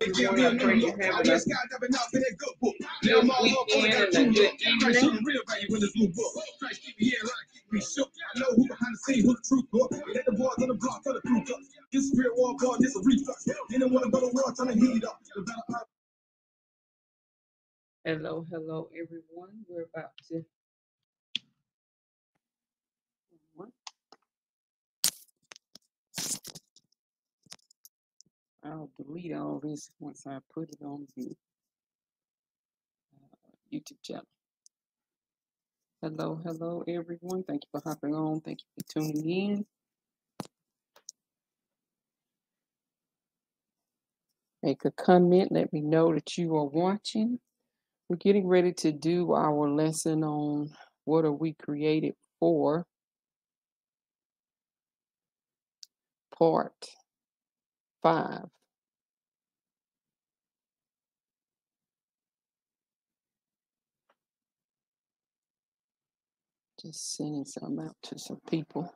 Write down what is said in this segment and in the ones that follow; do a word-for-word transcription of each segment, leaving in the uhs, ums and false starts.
everyone. I pray you're having a good weekend and a good evening. Hello, hello, everyone. We're about to. I'll delete all this once I put it on the uh, YouTube channel. Hello, hello, everyone. Thank you for hopping on. Thank you for tuning in. Make a comment. Let me know that you are watching. We're getting ready to do our lesson on what are we created for, part five. Just sending some out to some people.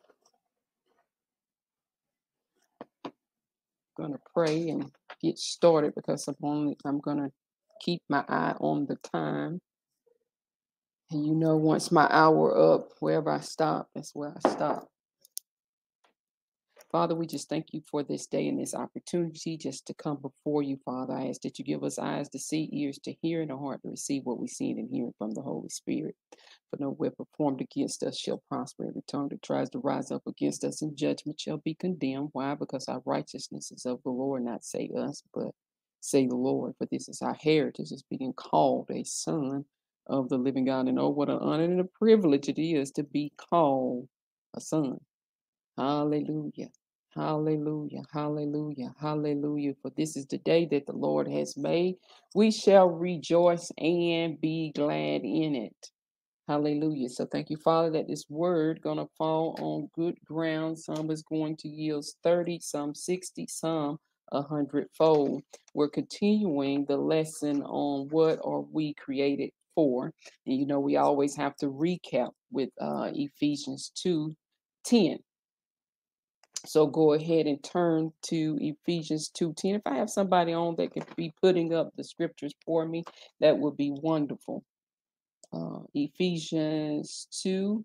Going to pray and get started because I'm only I'm going to keep my eye on the time. And you know, once my hour up, wherever I stop, that's where I stop. Father, we just thank you for this day and this opportunity just to come before you, Father. I ask that you give us eyes to see, ears to hear, and a heart to receive what we see and hear from the Holy Spirit. For no weapon formed against us shall prosper. Every tongue that tries to rise up against us in judgment shall be condemned. Why? Because our righteousness is of the Lord, not say us, but say the Lord. For this is our heritage, is being called a son of the living God. And oh, what an honor and a privilege it is to be called a son. Hallelujah. Hallelujah. Hallelujah. Hallelujah. For this is the day that the Lord has made. We shall rejoice and be glad in it. Hallelujah. So thank you, Father, that this word going to fall on good ground. Some is going to yield thirty, some sixty, some a hundredfold. We're continuing the lesson on what are we created for. And you know, we always have to recap with uh, Ephesians two ten. So go ahead and turn to Ephesians two ten. If I have somebody on that could be putting up the scriptures for me, that would be wonderful. Uh, Ephesians two.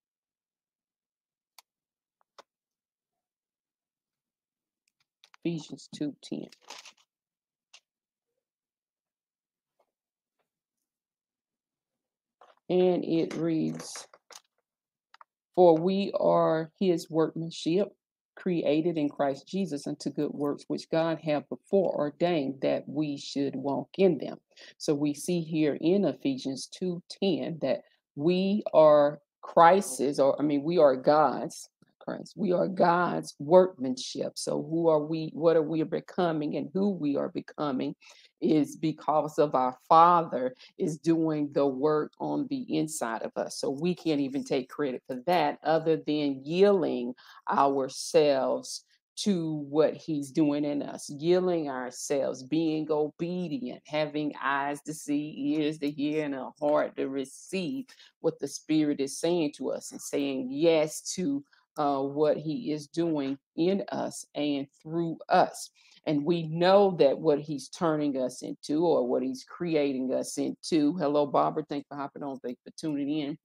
Ephesians two ten. And it reads, for we are his workmanship, created in Christ Jesus unto good works, which God hath before ordained that we should walk in them. So we see here in Ephesians two ten that we are Christ's, or I mean, we are God's, Christ, we are God's workmanship. So who are we, what are we becoming, and who we are becoming is because of our Father is doing the work on the inside of us. So we can't even take credit for that other than yielding ourselves to what he's doing in us, yielding ourselves, being obedient, having eyes to see, ears to hear, and a heart to receive what the Spirit is saying to us, and saying yes to uh, what he is doing in us and through us. And we know that what he's turning us into, or what he's creating us into, hello, Barbara, thanks for hopping on, thanks for tuning in,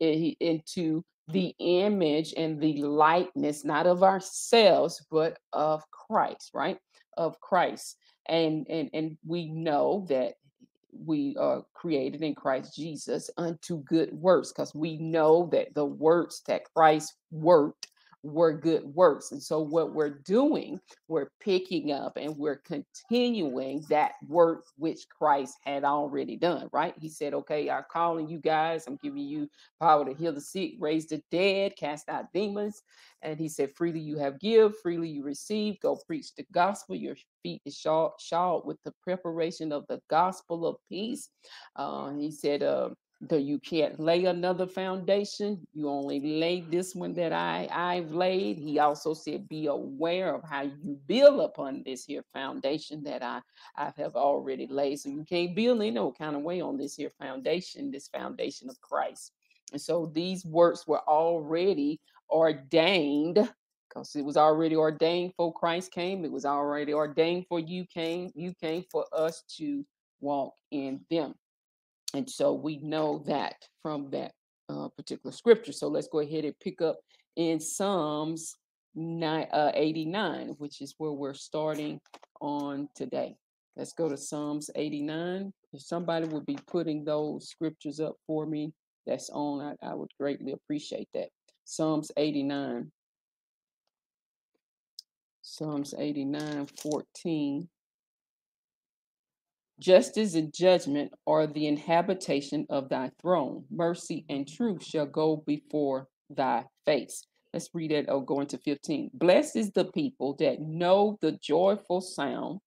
into the image and the likeness, not of ourselves, but of Christ, right? Of Christ. And, and, and we know that we are created in Christ Jesus unto good works, because we know that the works that Christ worked were good works. And so what we're doing, we're picking up and we're continuing that work which Christ had already done, right? He said, okay, I'm calling you guys, I'm giving you power to heal the sick, raise the dead, cast out demons. And he said, freely you have give, freely you receive, go preach the gospel. Your feet is shod, shod with the preparation of the gospel of peace. Uh, he said, uh, though you can't lay another foundation, you only lay this one that I, I've laid. He also said, be aware of how you build upon this here foundation that I, I have already laid. So you can't build in no kind of way on this here foundation, this foundation of Christ. And so these works were already ordained. because it was already ordained for Christ came. It was already ordained for you came. You came for us to walk in them. And so we know that from that uh, particular scripture. So let's go ahead and pick up in Psalms nine, uh, eighty-nine, which is where we're starting on today. Let's go to Psalms eighty-nine. If somebody would be putting those scriptures up for me, that's on, I, I would greatly appreciate that. Psalms eighty-nine. Psalms eighty-nine, fourteen. Justice and judgment are the inhabitation of thy throne. Mercy and truth shall go before thy face. Let's read it. Oh, go into fifteen. Blessed is the people that know the joyful sound.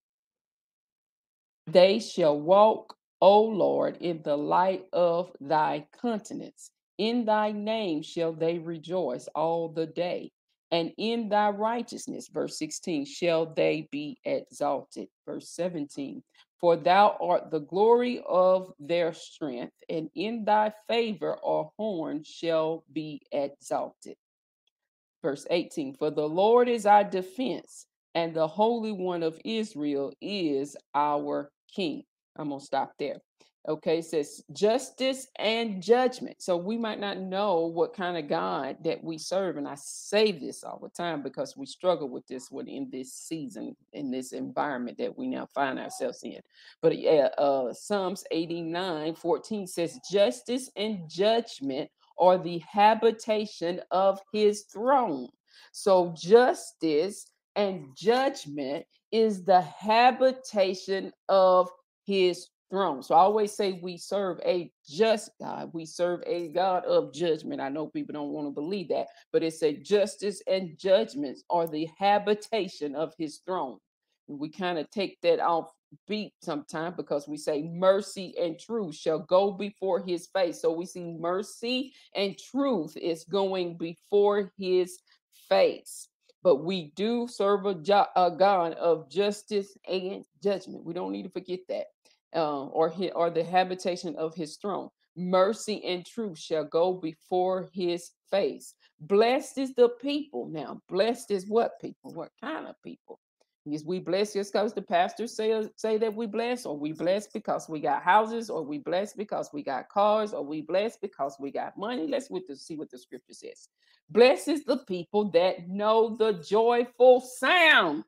They shall walk, O Lord, in the light of thy countenance. In thy name shall they rejoice all the day. And in thy righteousness, verse sixteen, shall they be exalted. Verse seventeen, for thou art the glory of their strength, and in thy favor our horn shall be exalted. Verse eighteen, for the Lord is our defense, and the Holy One of Israel is our King. I'm going to stop there. Okay, it says justice and judgment. So we might not know what kind of God that we serve. And I say this all the time because we struggle with this one in this season, in this environment that we now find ourselves in. But yeah, uh, Psalms eighty-nine, fourteen says justice and judgment or the habitation of his throne. So justice and judgment is the habitation of his throne. So I always say we serve a just God. We serve a God of judgment. I know people don't want to believe that, but it's a justice and judgments are the habitation of his throne. We kind of take that off beat sometime because we say mercy and truth shall go before his face. So we see mercy and truth is going before his face. But we do serve a, jo- a God of justice and judgment. We don't need to forget that. Uh, or, his, or the habitation of his throne. Mercy and truth shall go before his face. Blessed is the people. Now, blessed is what people? What kind of people? Is we blessed just because the pastors say, say that we blessed, or we blessed because we got houses, or we blessed because we got cars, or we blessed because we got money? Let's with the, see what the scripture says. Blessed is the people that know the joyful sound.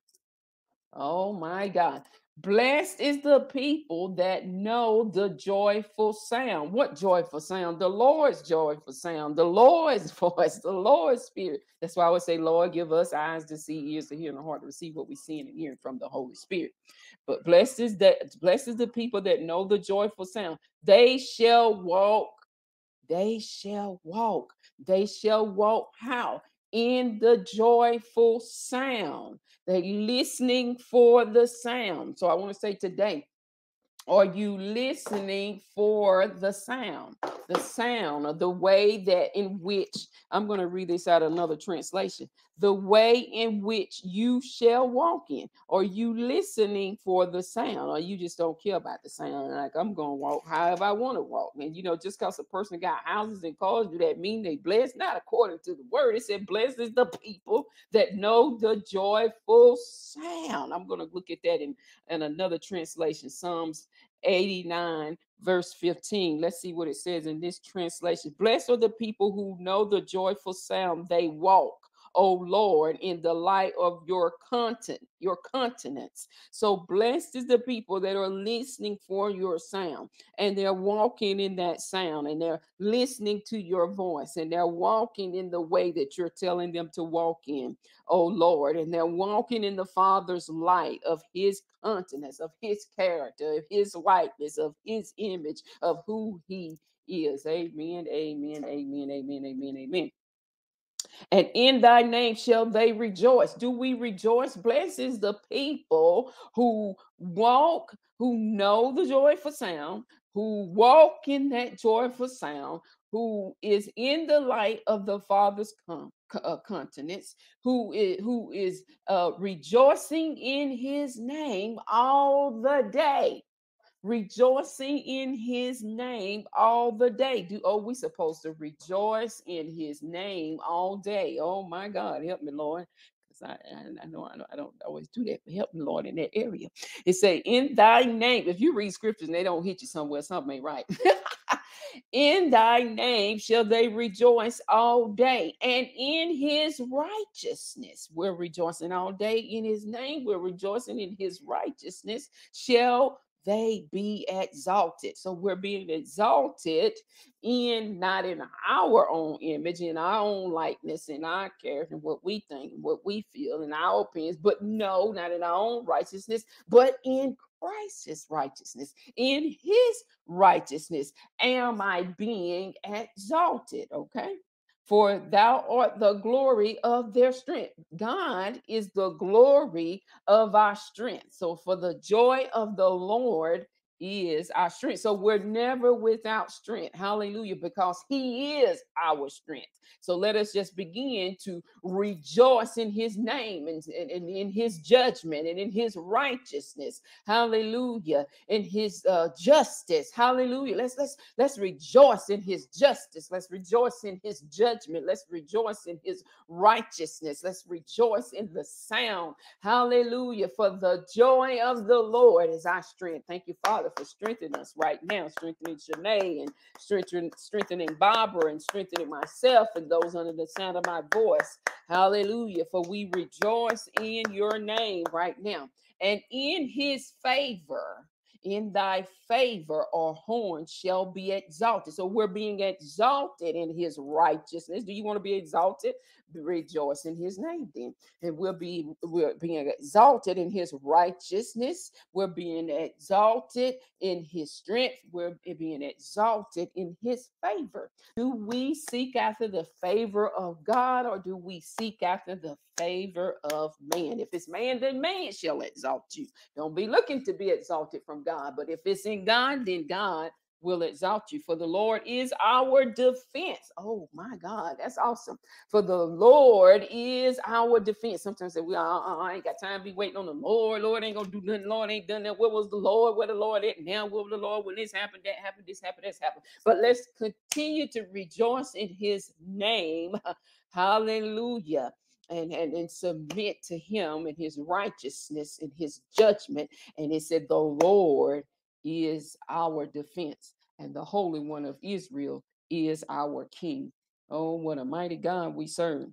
Oh my God. Blessed is the people that know the joyful sound. What joyful sound? The Lord's joyful sound, the Lord's voice, the Lord's spirit. That's why I would say, Lord, give us eyes to see, ears to hear, and a heart to receive what we're seeing and hearing from the Holy Spirit. But blessed is that blessed is the people that know the joyful sound. They shall walk, they shall walk, they shall walk how? In the joyful sound. They listening for the sound. So I want to say today, are you listening for the sound? The sound of the way that in which, I'm going to read this out of another translation. The way in which you shall walk in. Are you listening for the sound? Or you just don't care about the sound? Like, I'm going to walk however I want to walk. And, you know, just because a person got houses and cars, do that mean they blessed? Not according to the word. It said, blessed is the people that know the joyful sound. I'm going to look at that in, in another translation. Psalms eighty-nine, verse fifteen. Let's see what it says in this translation. Blessed are the people who know the joyful sound. They walk, O Lord, in the light of your content, your countenance. So blessed is the people that are listening for your sound, and they're walking in that sound, and they're listening to your voice, and they're walking in the way that you're telling them to walk in, oh Lord, and they're walking in the Father's light of his countenance, of his character, of his likeness, of his image, of who he is. Amen, amen, amen, amen, amen, amen. And in thy name shall they rejoice. Do we rejoice? Blessed is the people who walk, who know the joyful sound, who walk in that joyful sound, who is in the light of the Father's com- uh, countenance, who is, who is uh, rejoicing in his name all the day. Rejoicing in his name all the day. Do oh, we supposed to rejoice in his name all day? Oh my God, help me, Lord. I, I, I know I, don't, I don't always do that, but help me, Lord, in that area. It say, in thy name, if you read scriptures and they don't hit you somewhere, something ain't right. In thy name shall they rejoice all day, and in his righteousness we're rejoicing all day. In his name we're rejoicing, in his righteousness shall they be exalted. So we're being exalted in, not in our own image, in our own likeness, in our character, what we think, what we feel, in our opinions, but no, not in our own righteousness, but in Christ's righteousness. In his righteousness am I being exalted. Okay. For thou art the glory of their strength. God is the glory of our strength. So, for the joy of the Lord is our strength. So, we're never without strength. Hallelujah. Because he is our strength. So, let us just begin to rejoice in his name and, and, and in his judgment and in his righteousness. Hallelujah. In his uh, justice. Hallelujah. Let's let's let's rejoice in his justice. Let's rejoice in his judgment. Let's rejoice in his righteousness. Let's rejoice in the sound. Hallelujah. For the joy of the Lord is our strength. Thank you, Father, for strengthening us right now, strengthening Shanae and strengthening, strengthening Barbara and strengthening myself and those under the sound of my voice. Hallelujah. For we rejoice in your name right now. And in his favor, in thy favor, our horn shall be exalted. So we're being exalted in his righteousness. Do you want to be exalted? Rejoice in his name then. And we'll be we're being exalted in his righteousness. We're being exalted in his strength. We're being exalted in his favor. Do we seek after the favor of God, or do we seek after the favor of man? If it's man, then man shall exalt you. Don't be looking to be exalted from God, but if it's in God, then God will exalt you. For the Lord is our defense. Oh my God, that's awesome. For the Lord is our defense. Sometimes say, we, uh, uh, I ain't got time to be waiting on the Lord. Lord ain't gonna do nothing. Lord ain't done that. Where was the Lord? Where the Lord at? Now where was the Lord when this happened, that happened, this happened, this happened. But let's continue to rejoice in his name. Hallelujah. And, and, and submit to him and his righteousness and his judgment. And it said, the Lord is our defense, and the Holy One of Israel is our King. Oh, what a mighty God we serve.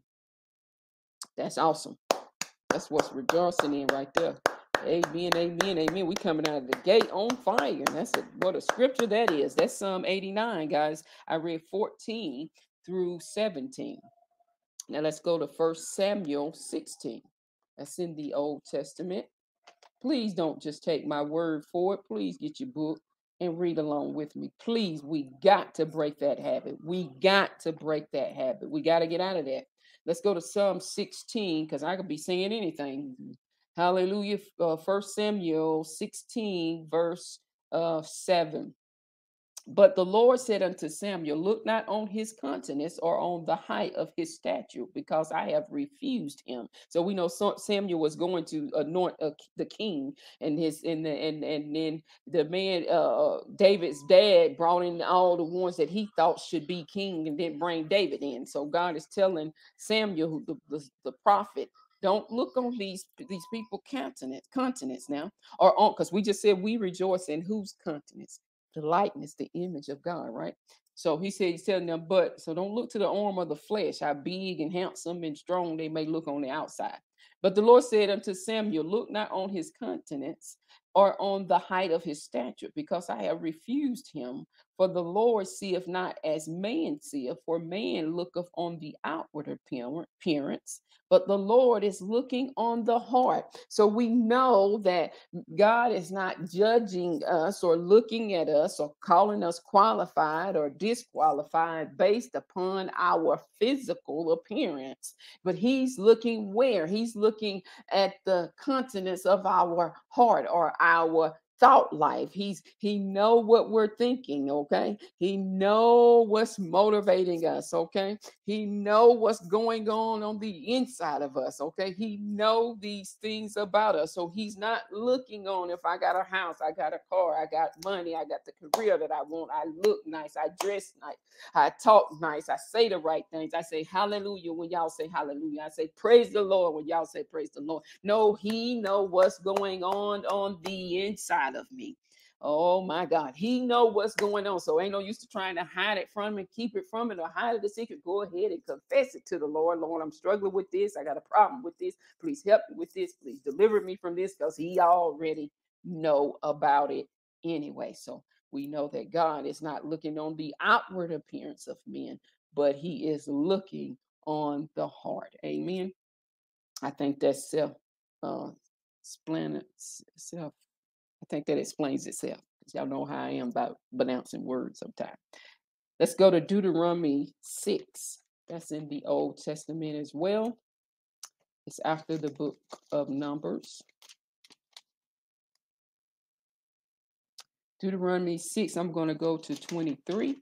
That's awesome. That's what's rejoicing in right there. Amen, amen, amen. We coming out of the gate on fire. And that's a, what a scripture that is. That's Psalm eighty-nine, guys. I read fourteen through seventeen. Now let's go to First Samuel sixteen. That's in the Old Testament. Please don't just take my word for it. Please get your book and read along with me. Please, we got to break that habit. We got to break that habit. We got to get out of that. Let's go to Psalm sixteen, because I could be saying anything. Hallelujah. Uh, First Samuel sixteen, verse uh, seven. But the Lord said unto Samuel, look not on his countenance or on the height of his stature, because I have refused him. So we know Samuel was going to anoint uh, the king, and his and the, and and then the man uh, David's dad brought in all the ones that he thought should be king, and then bring David in. So God is telling Samuel, the, the, the prophet, don't look on these these people countenance countenance now, or on, because we just said we rejoice in whose countenance? The likeness, the image of God, right? So he said, he's telling them, but so don't look to the arm of the flesh, how big and handsome and strong they may look on the outside. But the Lord said unto Samuel, look not on his countenance or on the height of his stature, because I have refused him. For the Lord seeth not as man seeth, for man looketh on the outward appearance, but the Lord is looking on the heart. So we know that God is not judging us or looking at us or calling us qualified or disqualified based upon our physical appearance, but he's looking where? He's looking at the countenance of our heart or our thought life. He's he know what we're thinking, okay? He know what's motivating us, okay? He know what's going on on the inside of us, okay? He know these things about us. So he's not looking on if I got a house, I got a car, I got money, I got the career that I want, I look nice, I dress nice, I talk nice, I say the right things. I say hallelujah when y'all say hallelujah. I say praise the Lord when y'all say praise the Lord. No, he know what's going on on the inside of me. Oh my God, he know what's going on. So ain't no use to trying to hide it from him, keep it from him, or hide it a secret. Go ahead and confess it to the Lord. Lord, I'm struggling with this. I got a problem with this. Please help me with this. Please deliver me from this, because he already know about it anyway. So we know that God is not looking on the outward appearance of men, but he is looking on the heart. Amen. I think that's self uh explain self. I think that explains itself. 'Cause y'all know how I am about pronouncing words sometimes. Let's go to Deuteronomy six. That's in the Old Testament as well. It's after the book of Numbers. Deuteronomy six, I'm going to go to twenty-three.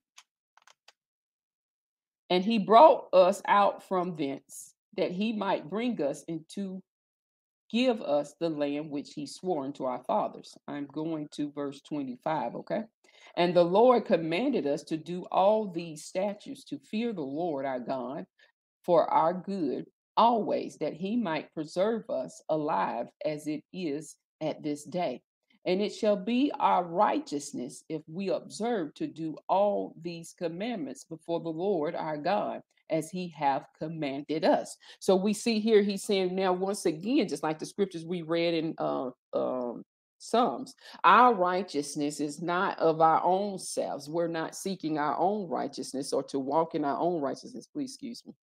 And he brought us out from thence, that he might bring us into give us the land which he swore unto our fathers. I'm going to verse twenty-five, okay? And the Lord commanded us to do all these statutes, to fear the Lord our God for our good always, that he might preserve us alive as it is at this day. And it shall be our righteousness if we observe to do all these commandments before the Lord our God, as he have commanded us. So we see here he's saying now, once again, just like the scriptures we read in uh, um, Psalms, our righteousness is not of our own selves. We're not seeking our own righteousness or to walk in our own righteousness. Please excuse me.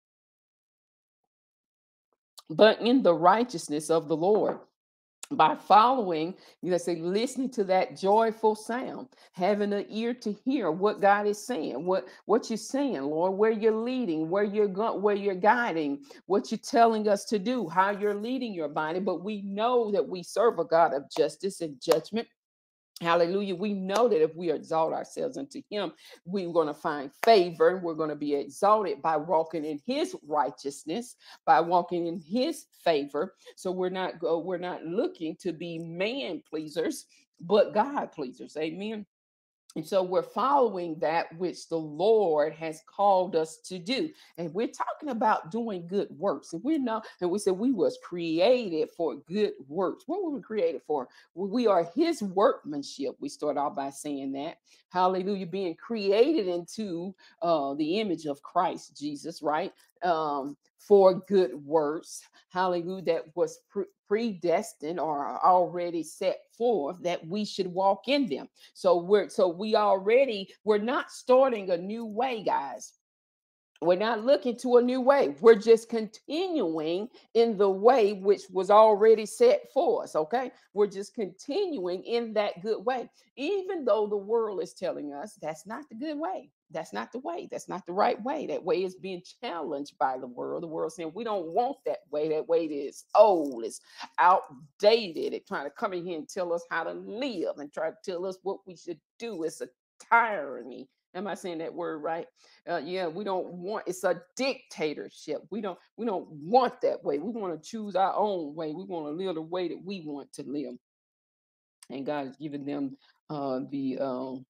But in the righteousness of the Lord, by following, you know, say, listening to that joyful sound, having an ear to hear what God is saying, what what you're saying, Lord, where you're leading, where you're going, where you're guiding, what you're telling us to do, how you're leading your body. But we know that we serve a God of justice and judgment. Hallelujah. We know that if we exalt ourselves unto him, we're going to find favor. We're going to be exalted by walking in his righteousness, by walking in his favor. So we're not go, we're not looking to be man pleasers, but God pleasers. Amen. And so we're following that which the Lord has called us to do. And we're talking about doing good works. And we know, and we said we was created for good works. What were we created for? Well, we are his workmanship. We start out by saying that. Hallelujah. Being created into uh, the image of Christ Jesus, right? Um, for good works. Hallelujah. That was pre- predestined or already set forth that we should walk in them. So we're so we already we're not starting a new way, guys. We're not looking to a new way. We're just continuing in the way which was already set for us. Okay. We're just continuing in that good way, even though the world is telling us that's not the good way. That's not the way. That's not the right way. That way is being challenged by the world. The world saying we don't want that way. That way is old, it's outdated. It's trying to come in here and tell us how to live and try to tell us what we should do. It's a tyranny. Am I saying that word right? Uh, yeah, we don't want, it's a dictatorship. We don't we don't want that way. We want to choose our own way. We want to live the way that we want to live. And God has given them uh, the um,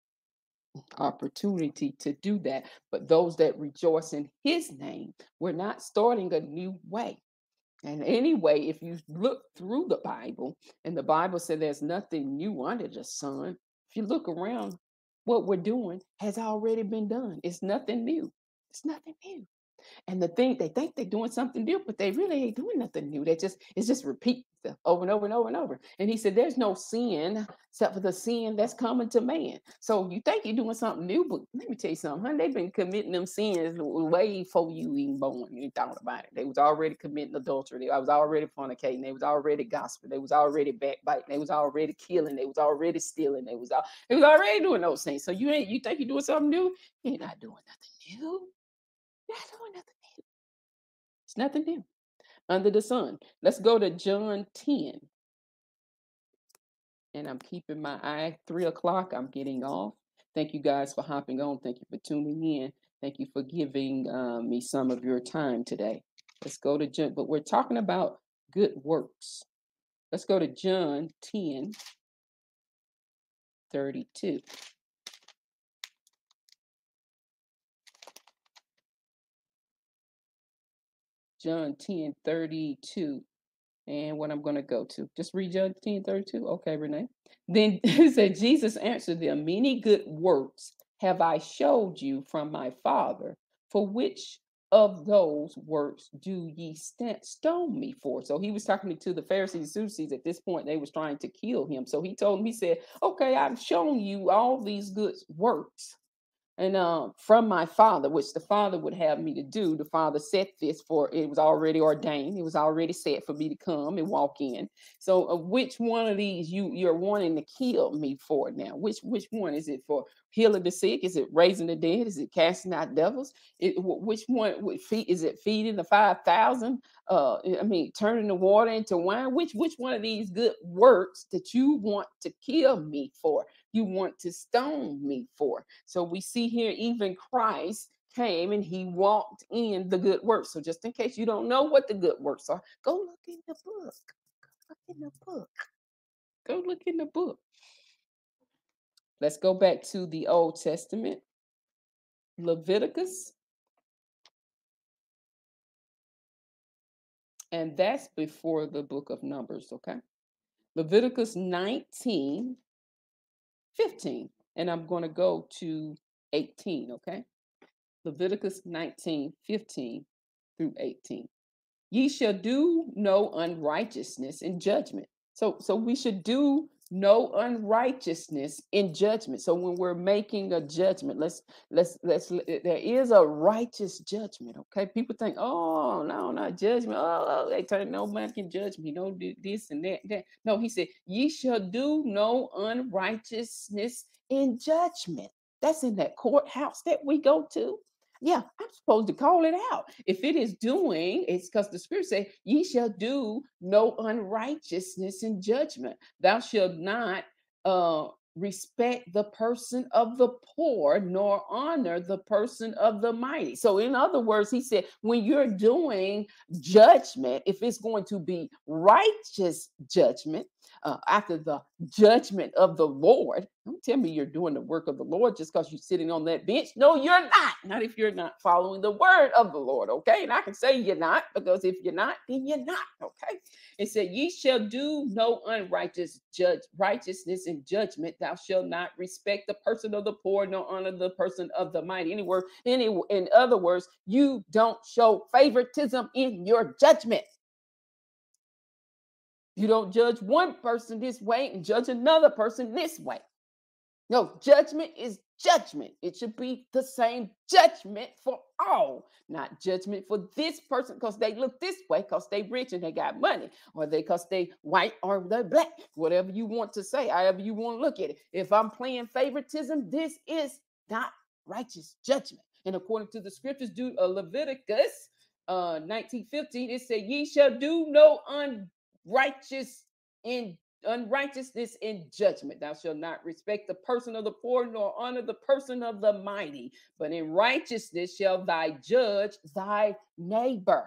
opportunity to do that. But those that rejoice in his name, we're not starting a new way. And anyway, if you look through the Bible, and the Bible said there's nothing new under the sun, if you look around, what we're doing has already been done. It's nothing new. It's nothing new. And the thing they think they're doing something new, but they really ain't doing nothing new. They just it's just repeat stuff over and over and over and over. And he said, "There's no sin except for the sin that's common to man." So you think you're doing something new, but let me tell you something, honey. They've been committing them sins way before you even born. You thought about it. They was already committing adultery. They was already fornicating. They was already gossiping. They was already backbiting. They was already killing. They was already stealing. They was all, they was already doing those things. So you ain't you think you're doing something new? You're not doing nothing new. You're not doing nothing. It's nothing new under the sun. Let's go to John ten. And I'm keeping my eye three o'clock. I'm getting off. Thank you guys for hopping on. Thank you for tuning in. Thank you for giving uh, me some of your time today. Let's go to John, but we're talking about good works. Let's go to John ten thirty-two. John ten thirty-two. And what I'm going to go to. Just read John ten thirty-two. Okay, Renee. Then it said, Jesus answered them, many good works have I showed you from my Father. For which of those works do ye st- stone me for? So he was talking to the Pharisees and Sadducees. At this point, they was trying to kill him. So he told them, he said, okay, I've shown you all these good works and uh, from my Father, which the Father would have me to do. The Father set this for, it was already ordained, it was already set for me to come and walk in. So uh, which one of these you you're wanting to kill me for now? Which which one is it? For healing the sick? Is it raising the dead? Is it casting out devils? It, which one would feed? Is it feeding the five thousand? uh I mean, turning the water into wine? which which one of these good works that you want to kill me for, you want to stone me for? So we see here, even Christ came and he walked in the good works. So just in case you don't know what the good works are, go look in the book. Look in the book. Go look in the book. Let's go back to the Old Testament. Leviticus. And that's before the book of Numbers, okay? Leviticus nineteen, fifteen. And I'm going to go to eighteen, okay? Leviticus nineteen, fifteen through eighteen. Ye shall do no unrighteousness in judgment. So, so we should do no unrighteousness in judgment. So when we're making a judgment, let's let's let's there is a righteous judgment. Okay, people think, oh no, not judgment. Oh, oh they turn, no man can judge me. No, do this and that, that. No, he said, ye shall do no unrighteousness in judgment. That's in that courthouse that we go to. Yeah, I'm supposed to call it out. If it is doing, it's because the scripture says, ye shall do no unrighteousness in judgment. Thou shalt not uh, respect the person of the poor, nor honor the person of the mighty. So, in other words, he said, when you're doing judgment, if it's going to be righteous judgment, uh, after the judgment of the Lord, don't tell me you're doing the work of the Lord just because you're sitting on that bench. No, you're not. Not if you're not following the word of the Lord. Okay. And I can say you're not, because if you're not, then you're not. Okay. It said, ye shall do no unrighteous judge righteousness in judgment. Thou shalt not respect the person of the poor, nor honor the person of the mighty. Any word, any, in other words, you don't show favoritism in your judgment. You don't judge one person this way and judge another person this way. No, judgment is judgment. It should be the same judgment for all, not judgment for this person because they look this way, because they rich and they got money, or they because they white or they black, whatever you want to say, however you want to look at it. If I'm playing favoritism, this is not righteous judgment. And according to the scriptures, do uh, Leviticus uh, nineteen fifteen, it said, ye shall do no unrighteous in unrighteousness in judgment. Thou shalt not respect the person of the poor, nor honor the person of the mighty, but in righteousness shall thy judge thy neighbor.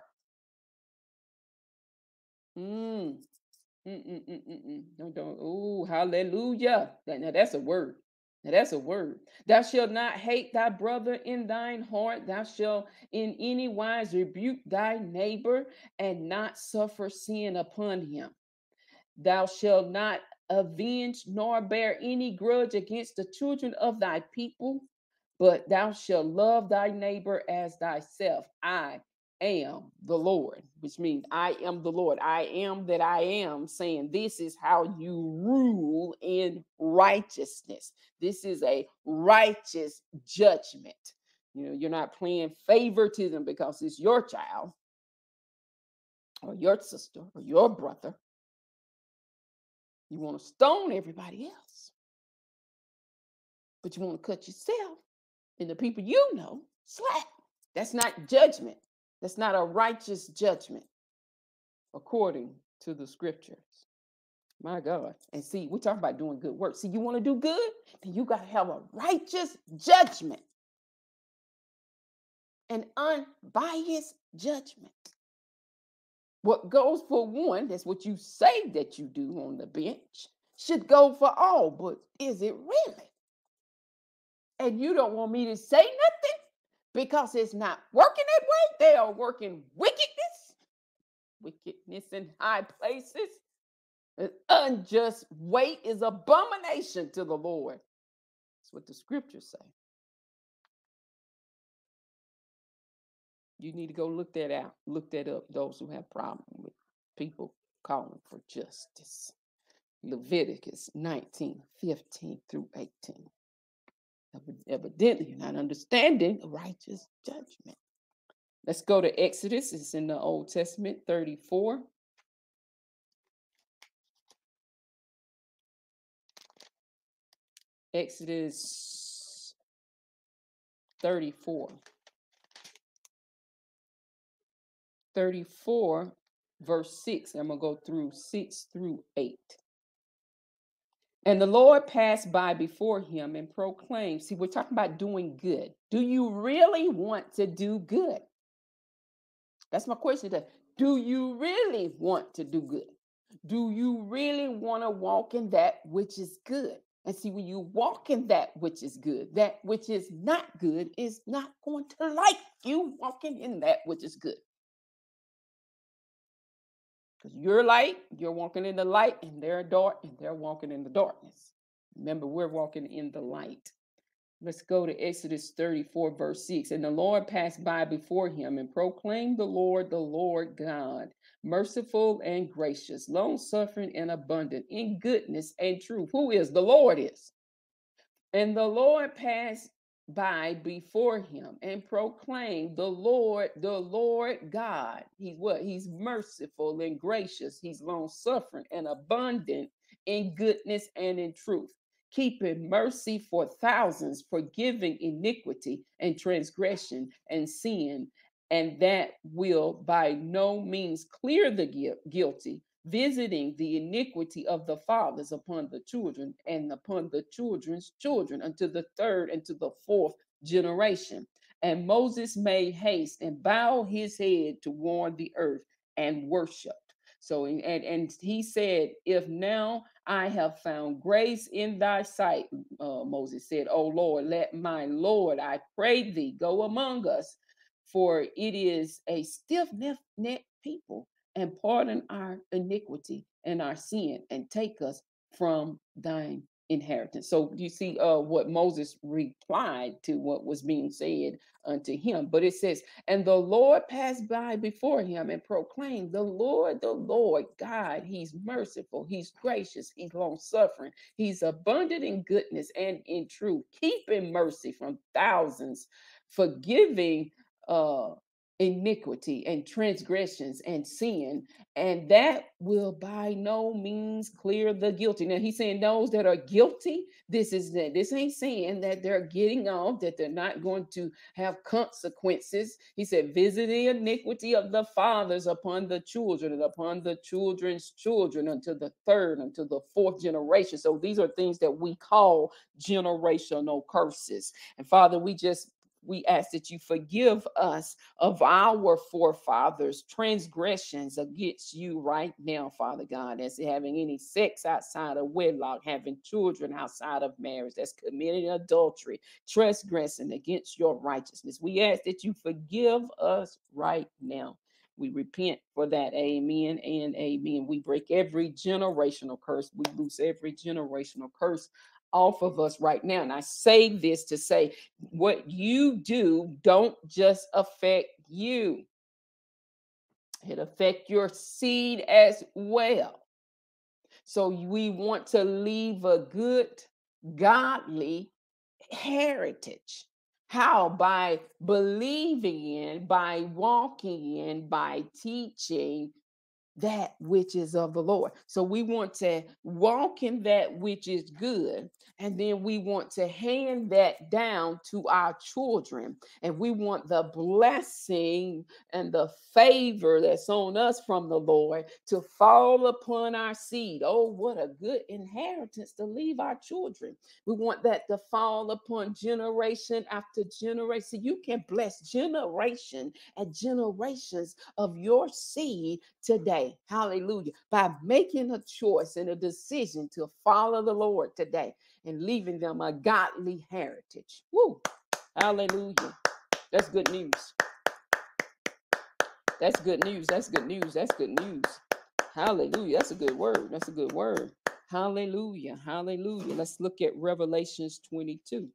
Mm. Mm-mm-mm-mm-mm. Don't, don't. Oh, hallelujah. That, now that's a word. Now that's a word. Thou shalt not hate thy brother in thine heart. Thou shalt in any wise rebuke thy neighbor and not suffer sin upon him. Thou shalt not avenge nor bear any grudge against the children of thy people, but thou shalt love thy neighbor as thyself. I am the Lord, which means I am the Lord. I am that I am, saying this is how you rule in righteousness. This is a righteous judgment. You know, you're not playing favoritism because it's your child or your sister or your brother. You want to stone everybody else, but you want to cut yourself and the people you know slack. That's not judgment. That's not a righteous judgment according to the scriptures. My God. And see, we talk about doing good work. See, you want to do good, then you got to have a righteous judgment, an unbiased judgment. What goes for one, that's what you say that you do on the bench, should go for all. But is it really? And you don't want me to say nothing because it's not working that way. They are working wickedness, wickedness in high places. An unjust weight is abomination to the Lord. That's what the scriptures say. You need to go look that out. Look that up, those who have problems with people calling for justice. Leviticus nineteen, fifteen through eighteen. Evidently, you're not understanding righteous judgment. Let's go to Exodus. It's in the Old Testament, thirty-four. Exodus thirty-four. thirty-four, verse six. I'm going to go through six through eight. And the Lord passed by before him and proclaimed. See, we're talking about doing good. Do you really want to do good? That's my question today. Do you really want to do good? Do you really want to walk in that which is good? And see, when you walk in that which is good, that which is not good is not going to like you walking in that which is good. Because you're light, you're walking in the light, and they're dark, and they're walking in the darkness. Remember, we're walking in the light. Let's go to Exodus thirty-four, verse six. And the Lord passed by before him and proclaimed the Lord, the Lord God, merciful and gracious, long-suffering and abundant in goodness and truth. Who is? The Lord is. And the Lord passed by before him and proclaimed the Lord, the Lord God. He's what? He's merciful and gracious. He's long-suffering and abundant in goodness and in truth, keeping mercy for thousands, forgiving iniquity and transgression and sin, and that will by no means clear the guilty, visiting the iniquity of the fathers upon the children and upon the children's children unto the third and to the fourth generation. And Moses made haste and bowed his head toward the earth and worshiped. So, and, and he said, if now I have found grace in thy sight, uh, Moses said, O Lord, let my Lord, I pray thee, go among us, for it is a stiff-necked people, and pardon our iniquity and our sin, and take us from thine inheritance. So you see uh, what Moses replied to what was being said unto him. But it says, and the Lord passed by before him and proclaimed, the Lord, the Lord God, he's merciful, he's gracious, he's long-suffering, he's abundant in goodness and in truth, keeping mercy from thousands, forgiving uh iniquity and transgressions and sin, and that will by no means clear the guilty. Now he's saying those that are guilty, this is that this ain't saying that they're getting off, that they're not going to have consequences. He said, visit the iniquity of the fathers upon the children and upon the children's children unto the third, unto the fourth generation. So these are things that we call generational curses. And Father, we just we ask that you forgive us of our forefathers' transgressions against you right now, Father God, as having any sex outside of wedlock, having children outside of marriage, that's committing adultery, transgressing against your righteousness. We ask that you forgive us right now. We repent for that. Amen and amen. We break every generational curse. We loose every generational curse off of us right now. And I say this to say, what you do don't just affect you. It affects your seed as well. So we want to leave a good, godly heritage. How? By believing in, by walking in, by teaching that which is of the Lord. So we want to walk in that which is good. And then we want to hand that down to our children. And we want the blessing and the favor that's on us from the Lord to fall upon our seed. Oh, what a good inheritance to leave our children. We want that to fall upon generation after generation. You can bless generation and generations of your seed today. Hallelujah. By making a choice and a decision to follow the Lord today and leaving them a godly heritage. Woo. Hallelujah. That's good news. That's good news. That's good news. That's good news. Hallelujah. That's a good word. That's a good word. Hallelujah. Hallelujah. Let's look at Revelations twenty-two.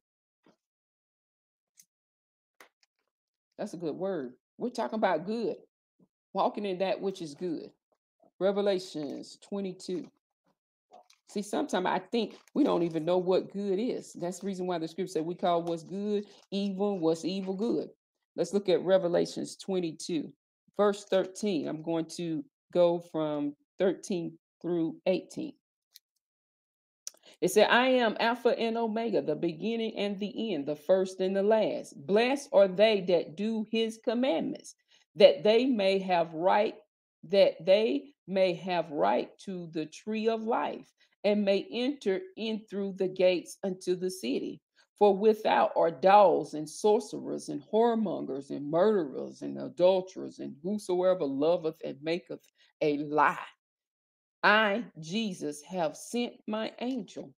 That's a good word. We're talking about good. Walking in that which is good. Revelations twenty-two. See, sometimes I think we don't even know what good is. That's the reason why the scripture said we call what's good evil, what's evil good. Let's look at Revelations twenty-two, verse thirteen. I'm going to go from thirteen through eighteen. It said, I am Alpha and Omega, the beginning and the end, the first and the last. Blessed are they that do his commandments, that they may have right, that they may have right to the tree of life, and may enter in through the gates unto the city. For without are dogs and sorcerers and whoremongers and murderers and adulterers and whosoever loveth and maketh a lie. I, Jesus, have sent my angel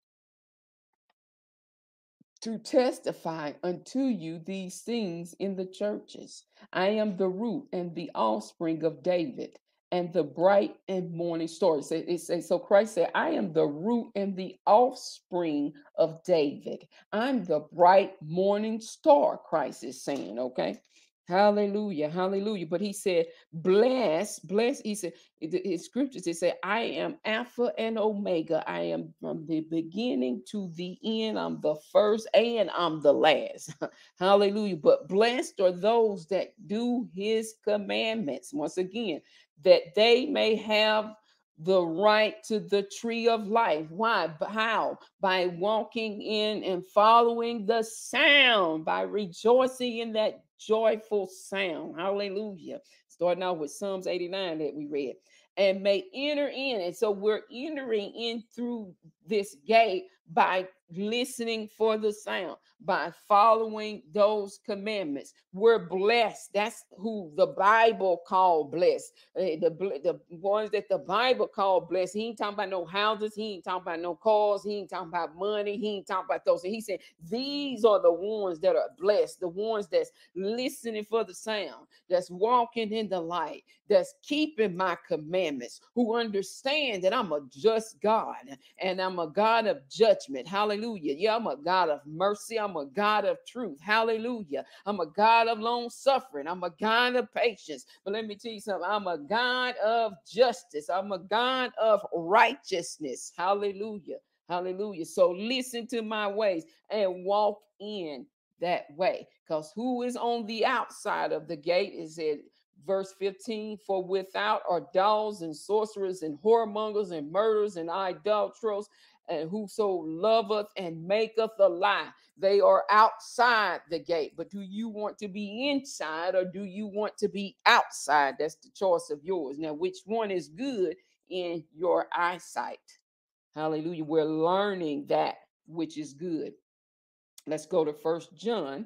to testify unto you these things in the churches. I am the root and the offspring of David and the bright and morning star. It says, it says, so Christ said, I am the root and the offspring of David. I'm the bright morning star, Christ is saying, okay? Hallelujah, hallelujah. But he said, bless, bless. He said, in scriptures, it said, I am Alpha and Omega. I am from the beginning to the end. I'm the first and I'm the last. Hallelujah. But blessed are those that do his commandments. Once again, that they may have the right to the tree of life. Why? How? By walking in and following the sound, by rejoicing in that joyful sound. Hallelujah. Starting out with Psalms eighty-nine that we read. And may enter in. And so we're entering in through this gate by listening for the sound, by following those commandments. We're blessed. That's who the Bible called blessed. Uh, the, the ones that the Bible called blessed. He ain't talking about no houses. He ain't talking about no cars. He ain't talking about money. He ain't talking about those. And he said, these are the ones that are blessed, the ones that's listening for the sound, that's walking in the light, that's keeping my commandments, who understand that I'm a just God and I'm a God of judgment. Hallelujah. Yeah, I'm a God of mercy. I'm a God of truth. Hallelujah. I'm a God of long suffering. I'm a God of patience. But let me tell you something. I'm a God of justice. I'm a God of righteousness. Hallelujah. Hallelujah. So listen to my ways and walk in that way. Because who is on the outside of the gate is it. Verse fifteen, for without are dogs and sorcerers and whoremongers and murderers and idolaters, and whoso loveth and maketh a lie. They are outside the gate. But do you want to be inside or do you want to be outside? That's the choice of yours. Now, which one is good in your eyesight? Hallelujah. We're learning that which is good. Let's go to First John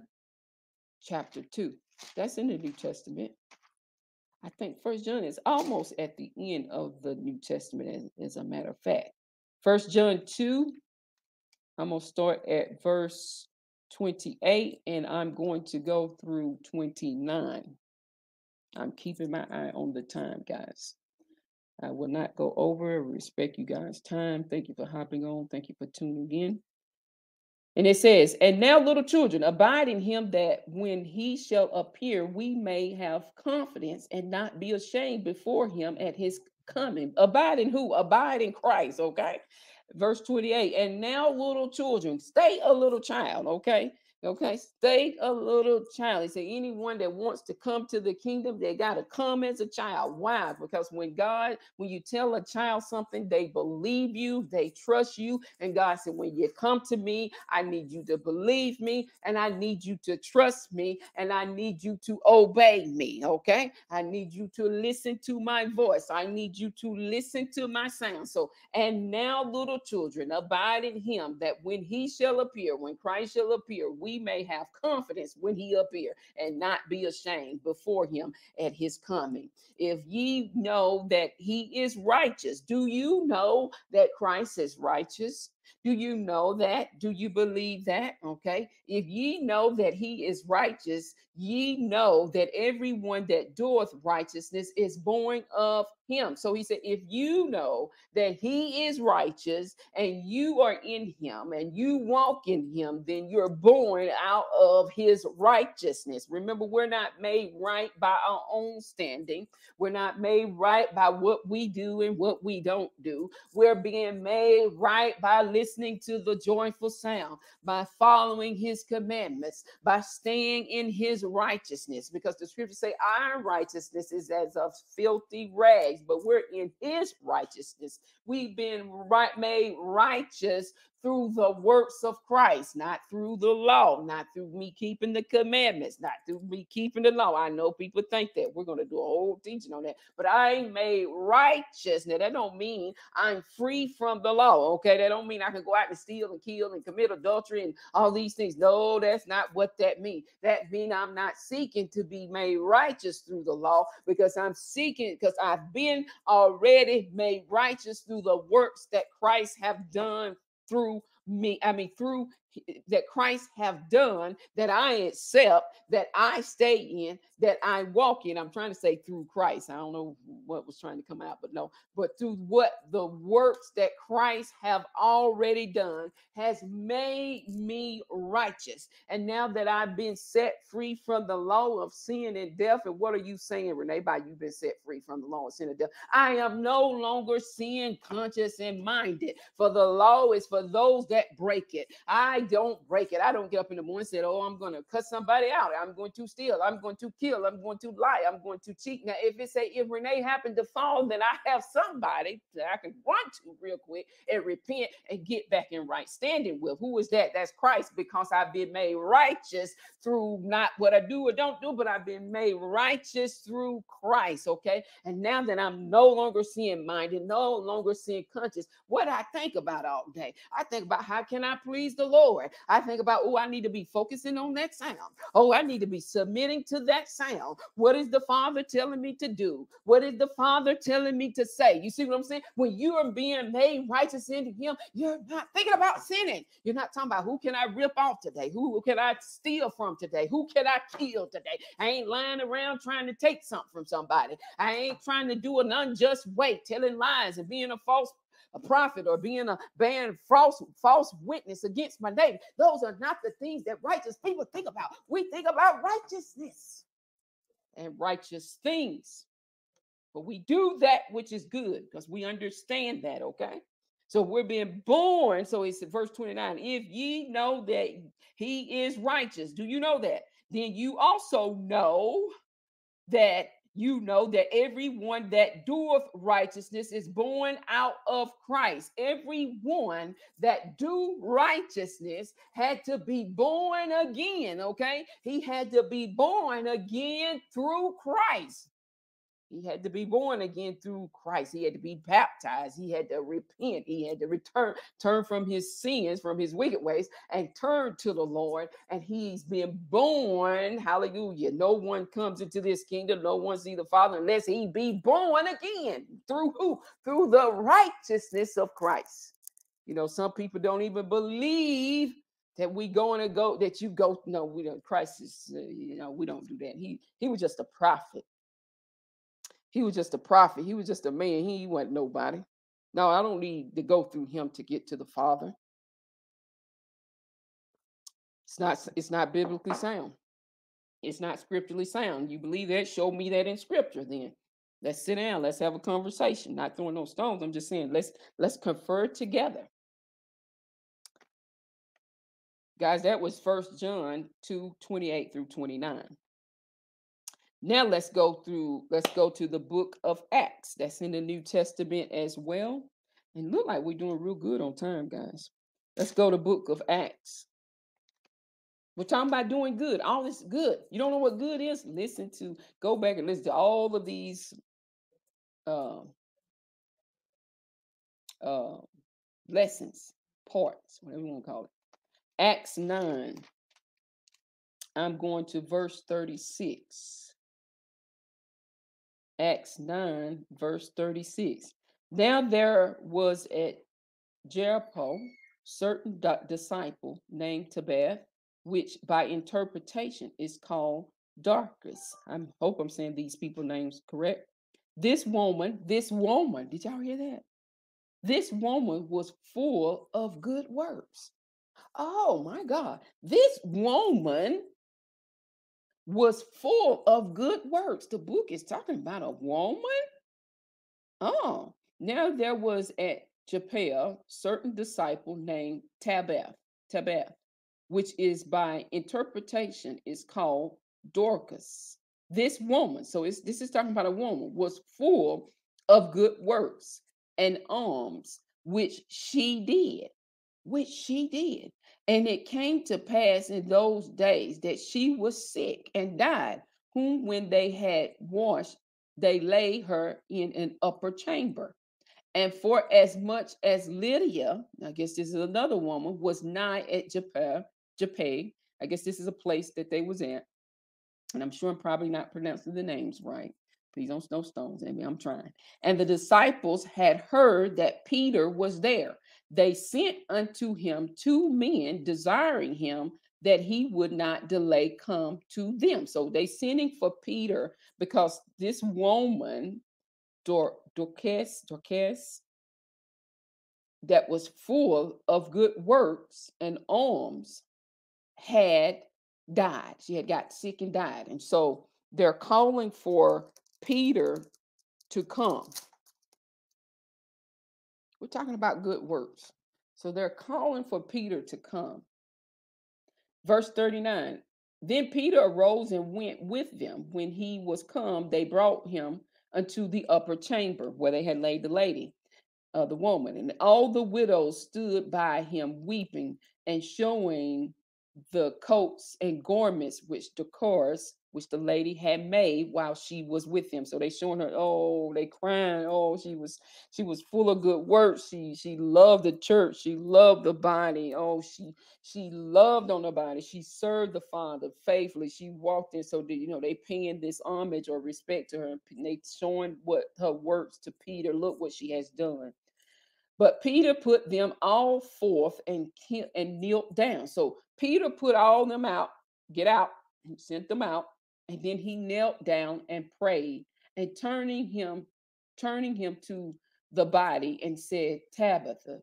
chapter two. That's in the New Testament. I think First John is almost at the end of the New Testament, as, as a matter of fact. First John two, I'm going to start at verse twenty-eight, and I'm going to go through twenty-nine. I'm keeping my eye on the time, guys. I will not go over. Respect you guys' time. Thank you for hopping on. Thank you for tuning in. And it says, and now, little children, abide in him, that when he shall appear, we may have confidence and not be ashamed before him at his coming. Abide in who? Abide in Christ, okay? Verse twenty-eight, and now, little children, stay a little child, okay? Okay, stay a little child. He said, anyone that wants to come to the kingdom, they got to come as a child. Why? Because when God, when you tell a child something, they believe you, they trust you. And God said, when you come to me, I need you to believe me, and I need you to trust me, and I need you to obey me. Okay, I need you to listen to my voice. I need you to listen to my sound. So, and now, little children, abide in him, that when he shall appear, when Christ shall appear, we may have confidence when he appear, and not be ashamed before him at his coming. If ye know that he is righteous, do you know that Christ is righteous? Do you know that? Do you believe that? Okay. If ye know that he is righteous, ye know that everyone that doeth righteousness is born of him. So he said, if you know that he is righteous and you are in him and you walk in him, then you're born out of his righteousness. Remember, we're not made right by our own standing. We're not made right by what we do and what we don't do. We're being made right by listening to the joyful sound, by following his commandments, by staying in his righteousness, because the scriptures say our righteousness is as of filthy rags, but we're in his righteousness. We've been right, made righteous through the works of Christ, not through the law, not through me keeping the commandments, not through me keeping the law. I know people think that. We're going to do a whole teaching on that, but I ain't made righteous. Now, that don't mean I'm free from the law, okay? That don't mean I can go out and steal and kill and commit adultery and all these things. No, that's not what that means. That means I'm not seeking to be made righteous through the law, because I'm seeking, because I've been already made righteous through the works that Christ have done through me. I mean, through that Christ have done, that I accept, that I stay in, that I walk in. I'm trying to say through Christ. I don't know what was trying to come out, but no, but through what the works that Christ have already done has made me righteous. And now that I've been set free from the law of sin and death, and what are you saying, Renee, by you've been set free from the law of sin and death? I am no longer sin conscious and minded, for the law is for those that break it. I don't break it. I don't get up in the morning and say, oh, I'm going to cut somebody out. I'm going to steal. I'm going to kill. I'm going to lie. I'm going to cheat. Now, if it say, if Renee happened to fall, then I have somebody that I can run to real quick and repent and get back in right standing with. Who is that? That's Christ, because I've been made righteous through not what I do or don't do, but I've been made righteous through Christ. Okay. And now that I'm no longer sin minded, no longer sin conscious, what I think about all day, I think about how can I please the Lord. I think about, oh, I need to be focusing on that sound. Oh, I need to be submitting to that sound. What is the Father telling me to do? What is the Father telling me to say? You see what I'm saying? When you are being made righteous in him, you're not thinking about sinning. You're not talking about who can I rip off today? Who can I steal from today? Who can I kill today? I ain't lying around trying to take something from somebody. I ain't trying to do an unjust way, telling lies and being a false a prophet, or being a banned false false witness against my neighbor. Those are not the things that righteous people think about. We think about righteousness and righteous things, but we do that which is good because we understand that. Okay, so we're being born. So it's verse twenty-nine. If ye know that he is righteous, do you know that? Then you also know that you know that everyone that doeth righteousness is born out of Christ. Everyone that do righteousness had to be born again. Okay, he had to be born again through Christ. He had to be born again through Christ. He had to be baptized. He had to repent. He had to return, turn from his sins, from his wicked ways, and turn to the Lord. And he's been born. Hallelujah. No one comes into this kingdom. No one sees the Father unless he be born again. Through who? Through the righteousness of Christ. You know, some people don't even believe that we going to go, that you go. No, we don't. Christ is, uh, you know, we don't do that. He, he was just a prophet. He was just a prophet. He was just a man. He wasn't nobody. No, I don't need to go through him to get to the Father. It's not, it's not biblically sound. It's not scripturally sound. You believe that? Show me that in scripture then. Let's sit down. Let's have a conversation. Not throwing no stones. I'm just saying let's let's confer together. Guys, that was First John two twenty-eight through twenty-nine. Now let's go through, let's go to the book of Acts. That's in the New Testament as well. And look like we're doing real good on time, guys. Let's go to book of Acts. We're talking about doing good. All this good. You don't know what good is? Listen to, go back and listen to all of these uh, uh, lessons, parts, whatever you want to call it. Acts nine. I'm going to verse thirty-six. Acts nine, verse thirty-six. Now there was at Jericho certain disciple named Tabitha, which by interpretation is called Dorcas. I hope I'm saying these people names correct. This woman, this woman, did y'all hear that? This woman was full of good works. Oh my God. This woman was full of good works. The book is talking about a woman. Oh, now there was at Japhia certain disciple named Tabitha, Tabitha, which is by interpretation is called Dorcas. This woman, so it's, this is talking about a woman, was full of good works and alms, which she did, which she did. And it came to pass in those days that she was sick and died, whom when they had washed, they laid her in an upper chamber. And for as much as Lydia, I guess this is another woman, was nigh at Joppa, Joppa, I guess this is a place that they was at, and I'm sure I'm probably not pronouncing the names right. Please don't throw stones at me. I'm trying. And the disciples had heard that Peter was there. They sent unto him two men, desiring him that he would not delay come to them. So they sending for Peter because this woman, Dor- Dorcas, Dorcas, that was full of good works and alms, had died. She had got sick and died. And so they're calling for Peter to come. We're talking about good works. So they're calling for Peter to come. Verse thirty-nine. Then Peter arose and went with them. When he was come, they brought him unto the upper chamber where they had laid the lady, uh, the woman. And all the widows stood by him weeping and showing the coats and garments which Dorcas, which the lady had made while she was with him. So they showing her, oh, they crying. Oh, she was she was full of good works. She she loved the church. She loved the body. Oh, she she loved on the body. She served the Father faithfully. She walked in. So the, you know, they paying this homage or respect to her. And they showing what her works to Peter. Look what she has done. But Peter put them all forth and, and knelt down. So Peter put all them out, get out, and sent them out. And then he knelt down and prayed, and turning him, turning him to the body and said, Tabitha,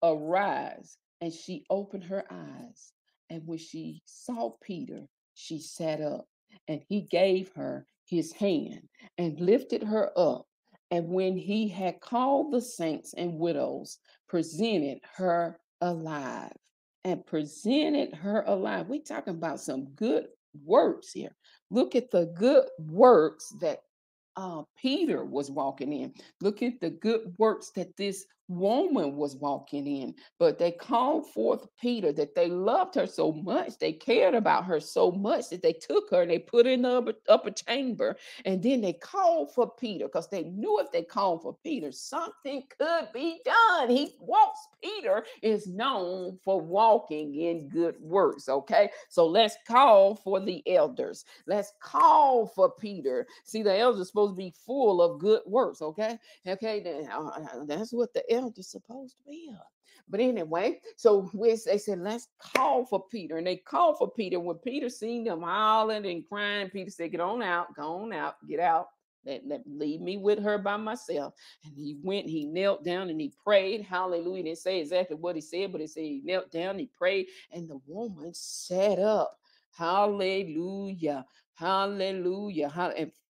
arise. And she opened her eyes. And when she saw Peter, she sat up, and he gave her his hand and lifted her up. And when he had called the saints and widows, presented her alive. And presented her alive. We're talking about some good works here. Look at the good works that uh, Peter was walking in. Look at the good works that this woman was walking in. But they called forth Peter, that they loved her so much, they cared about her so much that they took her and they put her in the upper, upper chamber. And then they called for Peter because they knew if they called for Peter, something could be done. He walks, Peter is known for walking in good works. Okay, so let's call for the elders. Let's call for Peter. See, the elders are supposed to be full of good works. Okay, okay, then, uh, that's what the elders supposed to be. But anyway, so we, they said, let's call for Peter. And they called for Peter. When Peter seen them howling and crying, Peter said, get on out, go on out, get out. Let, let leave me with her by myself. And he went, he knelt down and he prayed. Hallelujah. He didn't say exactly what he said, but he said he knelt down, he prayed, and the woman sat up. Hallelujah. Hallelujah. And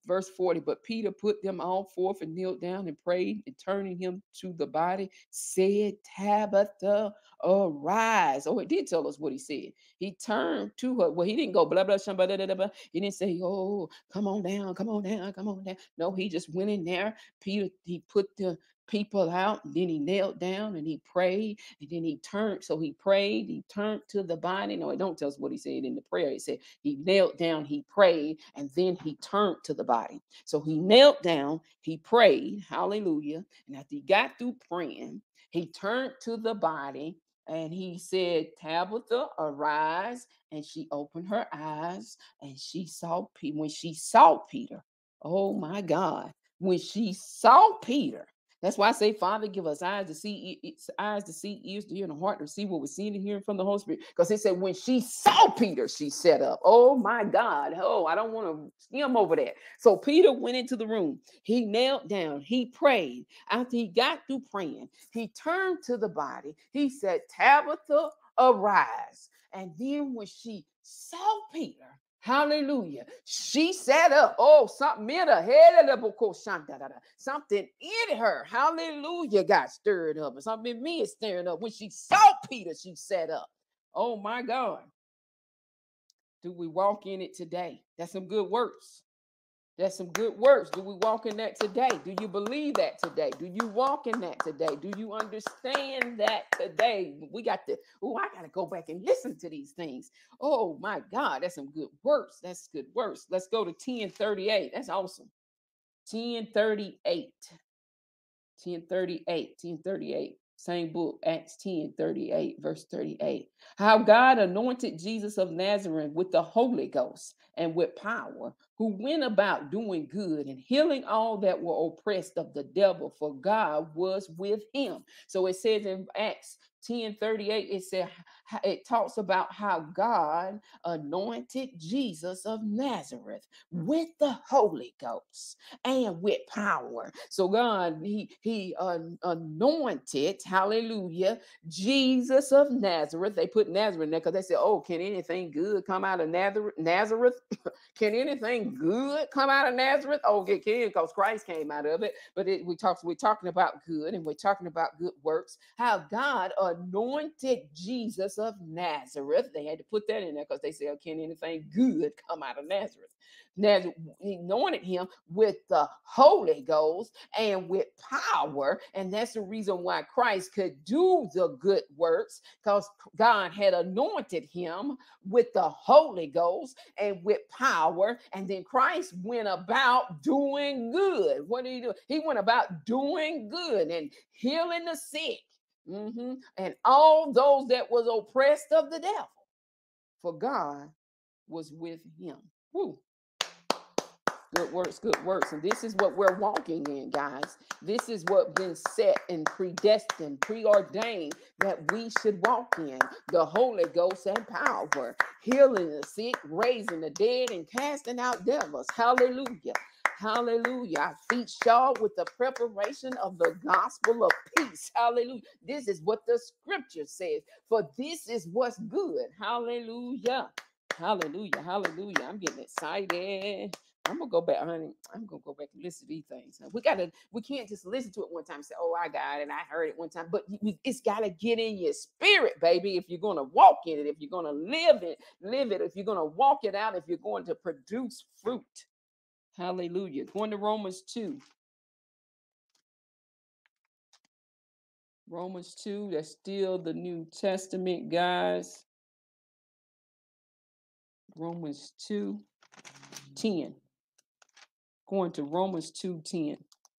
Verse forty, but Peter put them all forth and knelt down and prayed, and turning him to the body, said, Tabitha, arise. Oh, it did tell us what he said. He turned to her. Well, he didn't go blah, blah, blah, blah, blah, blah. He didn't say, oh, come on down, come on down, come on down. No, he just went in there. Peter, he put the people out, and then he knelt down and he prayed, and then he turned. So he prayed, he turned to the body. No, it don't tell us what he said in the prayer. He said he knelt down, he prayed, and then he turned to the body. So he knelt down, he prayed, hallelujah. And after he got through praying, he turned to the body and he said, Tabitha, arise. And she opened her eyes and she saw Peter. When she saw Peter, oh my God, when she saw Peter, that's why I say, Father, give us eyes to see, eyes to see, ears to hear, and a heart to see what we're seeing and hearing from the Holy Spirit. Because it said, when she saw Peter, she set up. Oh my God. Oh, I don't want to skim over that. So Peter went into the room. He knelt down. He prayed. After he got through praying, he turned to the body. He said, Tabitha, arise. And then when she saw Peter, hallelujah, she sat up. Oh, something in her head, something in her, hallelujah, got stirred up. And something in me is stirring up. When she saw Peter, she sat up. Oh my God. Do we walk in it today? That's some good works. That's some good works. Do we walk in that today? Do you believe that today? Do you walk in that today? Do you understand that today? We got to, oh, I got to go back and listen to these things. Oh my God, that's some good works. That's good works. Let's go to ten thirty-eight. That's awesome. ten thirty-eight. ten thirty-eight. ten thirty-eight. Same book, Acts ten thirty-eight, verse thirty-eight. How God anointed Jesus of Nazareth with the Holy Ghost and with power, who went about doing good and healing all that were oppressed of the devil, for God was with him. So it says in Acts ten thirty-eight, it said, it talks about how God anointed Jesus of Nazareth with the Holy Ghost and with power. So God, he, he uh, anointed, hallelujah, Jesus of Nazareth. They put Nazareth in there because they said, oh, can anything good come out of Nazareth? Nazareth? Can anything good come out of Nazareth? Oh, it can, because Christ came out of it. But it, we talk, we're talking about good, and we're talking about good works. How God anointed Jesus of Nazareth. They had to put that in there because they said, oh, can anything good come out of Nazareth? Nazareth, he anointed him with the Holy Ghost and with power. And that's the reason why Christ could do the good works, because God had anointed him with the Holy Ghost and with power. And then Christ went about doing good. What did he do? He went about doing good and healing the sick, mm-hmm, and all those that was oppressed of the devil, for God was with him. Woo. Good works, good works. And this is what we're walking in, guys. This is what been set and predestined, preordained that we should walk in. The Holy Ghost and power, healing the sick, raising the dead, and casting out devils. Hallelujah. Hallelujah. Our feet shod with the preparation of the gospel of peace. Hallelujah. This is what the scripture says. For this is what's good. Hallelujah. Hallelujah. Hallelujah. I'm getting excited. I'm gonna go back, honey. I'm gonna go back and listen to these things. We gotta, we can't just listen to it one time and say, oh, I got it, I heard it one time. But you, it's gotta get in your spirit, baby. If you're gonna walk in it, if you're gonna live it, live it, if you're gonna walk it out, if you're going to produce fruit. Hallelujah. Going to Romans two. Romans two, that's still the New Testament, guys. Romans two, ten. Going to Romans two, ten.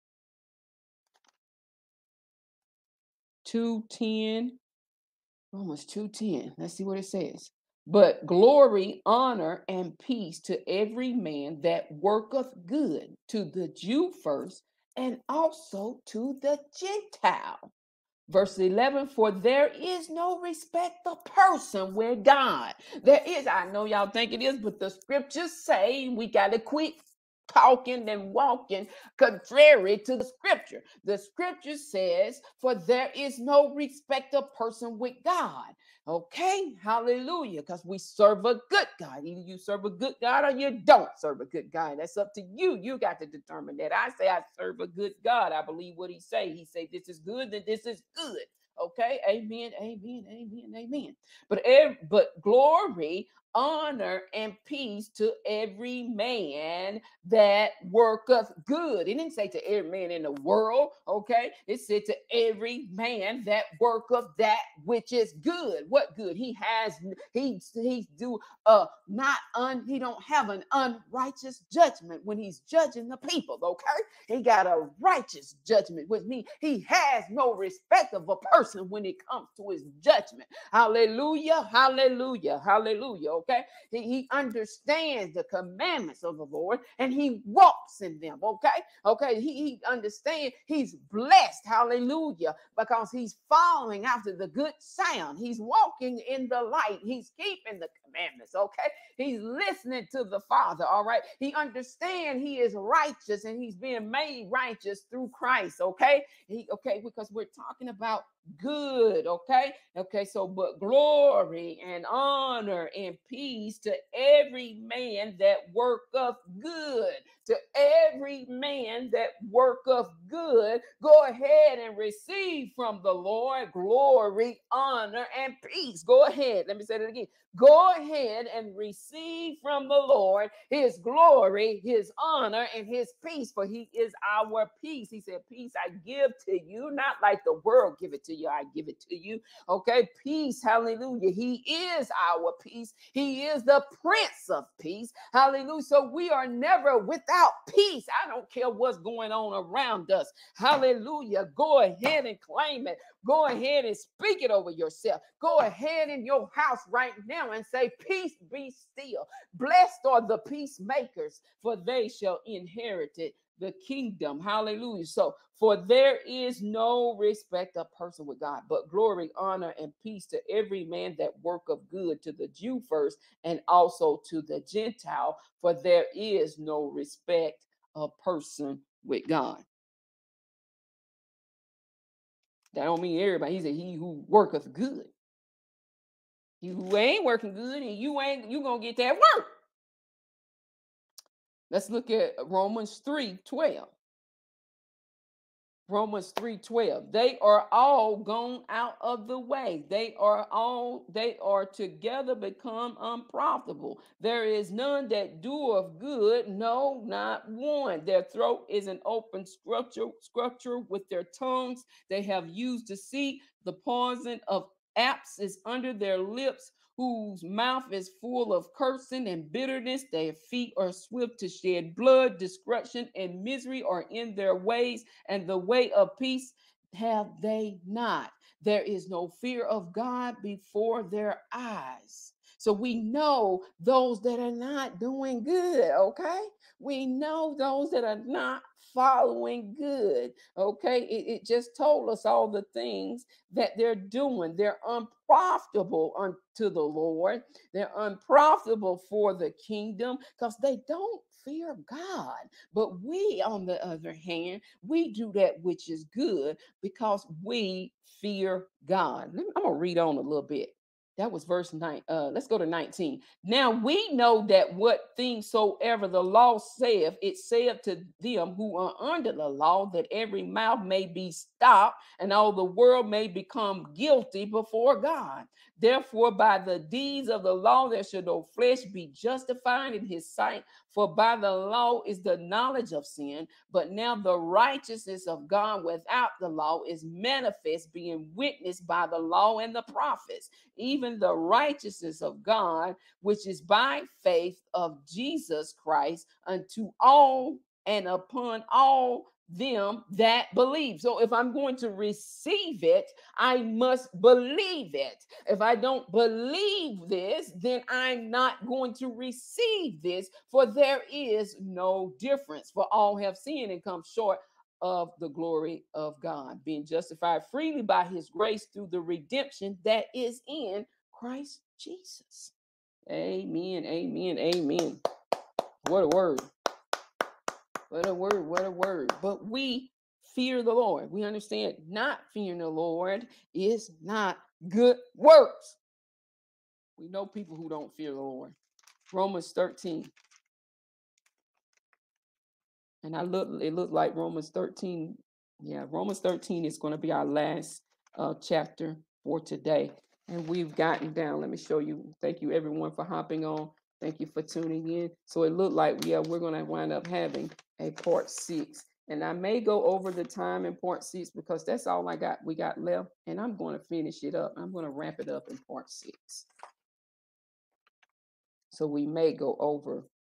two ten. Romans two ten. Let's see what it says. But glory, honor, and peace to every man that worketh good, to the Jew first, and also to the Gentile. Verse eleven, for there is no respect of person with God. There is, I know y'all think it is, but the scriptures say we got to quit talking and walking contrary to the scripture. The scripture says, for there is no respect of person with God. Okay, hallelujah, because we serve a good God. Either you serve a good God or you don't serve a good God. That's up to you. You got to determine that. I say I serve a good God. I believe what he say. He say this is good, then this is good. Okay, amen, amen, amen, amen. But ev- but glory, honor, and peace to every man that worketh good. It didn't say to every man in the world, okay? It said to every man that worketh that which is good. What good? He has, he, he do uh not un, he don't have an unrighteous judgment when he's judging the people, okay? He got a righteous judgment, which means he has no respect of a person when it comes to his judgment. Hallelujah, hallelujah, hallelujah, okay? He, he understands the commandments of the Lord and he walks in them, okay? Okay, he, he understands he's blessed, hallelujah, because he's following after the good sound. He's walking in the light. He's keeping the commandments, okay? He's listening to the Father, all right? He understands he is righteous and he's being made righteous through Christ, okay? He, okay, because we're talking about good, okay? Okay, so but glory and honor and peace to every man that worketh good, to every man that worketh good. Go ahead and receive from the Lord glory, honor, and peace. Go ahead. Let me say that again. Go ahead and receive from the Lord his glory, his honor, and his peace, for he is our peace. He said, peace I give to you, not like the world give it to you, I give it to you. Okay, peace, hallelujah. He is our peace. He is the Prince of Peace. Hallelujah. So we are never without peace. I don't care what's going on around us. Hallelujah. Go ahead and claim it. Go ahead and speak it over yourself. Go ahead in your house right now and say, peace be still. Blessed are the peacemakers, for they shall inherit it, the kingdom. Hallelujah. So, for there is no respect of person with God, but glory, honor, and peace to every man that worketh good, to the Jew first, and also to the Gentile, for there is no respect of person with God. That don't mean everybody. He said, he who worketh good. You who ain't working good, and you ain't, you gonna get that work. Let's look at Romans three twelve. Romans three twelve. They are all gone out of the way. They are all, they are together become unprofitable. There is none that doeth good, no, not one. Their throat is an open structure, structure with their tongues. They have used deceit. The poison of apes is under their lips, whose mouth is full of cursing and bitterness. Their feet are swift to shed blood. Destruction and misery are in their ways, and the way of peace have they not. There is no fear of God before their eyes. So we know those that are not doing good, okay? We know those that are not following good, okay? It, it just told us all the things that they're doing. They're unprofitable unto the Lord. They're unprofitable for the kingdom because they don't fear God. But we, on the other hand, we do that which is good because we fear God. I'm going to read on a little bit. That was verse nine. Uh, let's go to nineteen. Now we know that what things soever the law saith, it saith to them who are under the law, that every mouth may be stopped, and all the world may become guilty before God. Therefore, by the deeds of the law, there should no flesh be justified in his sight. For by the law is the knowledge of sin, but now the righteousness of God without the law is manifest, being witnessed by the law and the prophets, even the righteousness of God, which is by faith of Jesus Christ unto all and upon all them that believe. So if I'm going to receive it, I must believe it. If I don't believe this, then I'm not going to receive this, for there is no difference. For all have sinned and come short of the glory of God, being justified freely by his grace through the redemption that is in Christ Jesus. Amen, amen, amen. What a word. What a word, what a word. But we fear the Lord. We understand not fearing the Lord is not good works. We know people who don't fear the Lord. Romans thirteen. And I look, it looked like Romans thirteen. Yeah, Romans thirteen is going to be our last uh, chapter for today. And we've gotten down. Let me show you. Thank you, everyone, for hopping on. Thank you for tuning in. So it looked like, yeah, we're going to wind up having a part six. And I may go over the time in part six because that's all I got. We got left. And I'm going to finish it up. I'm going to wrap it up in part six. So we may go over.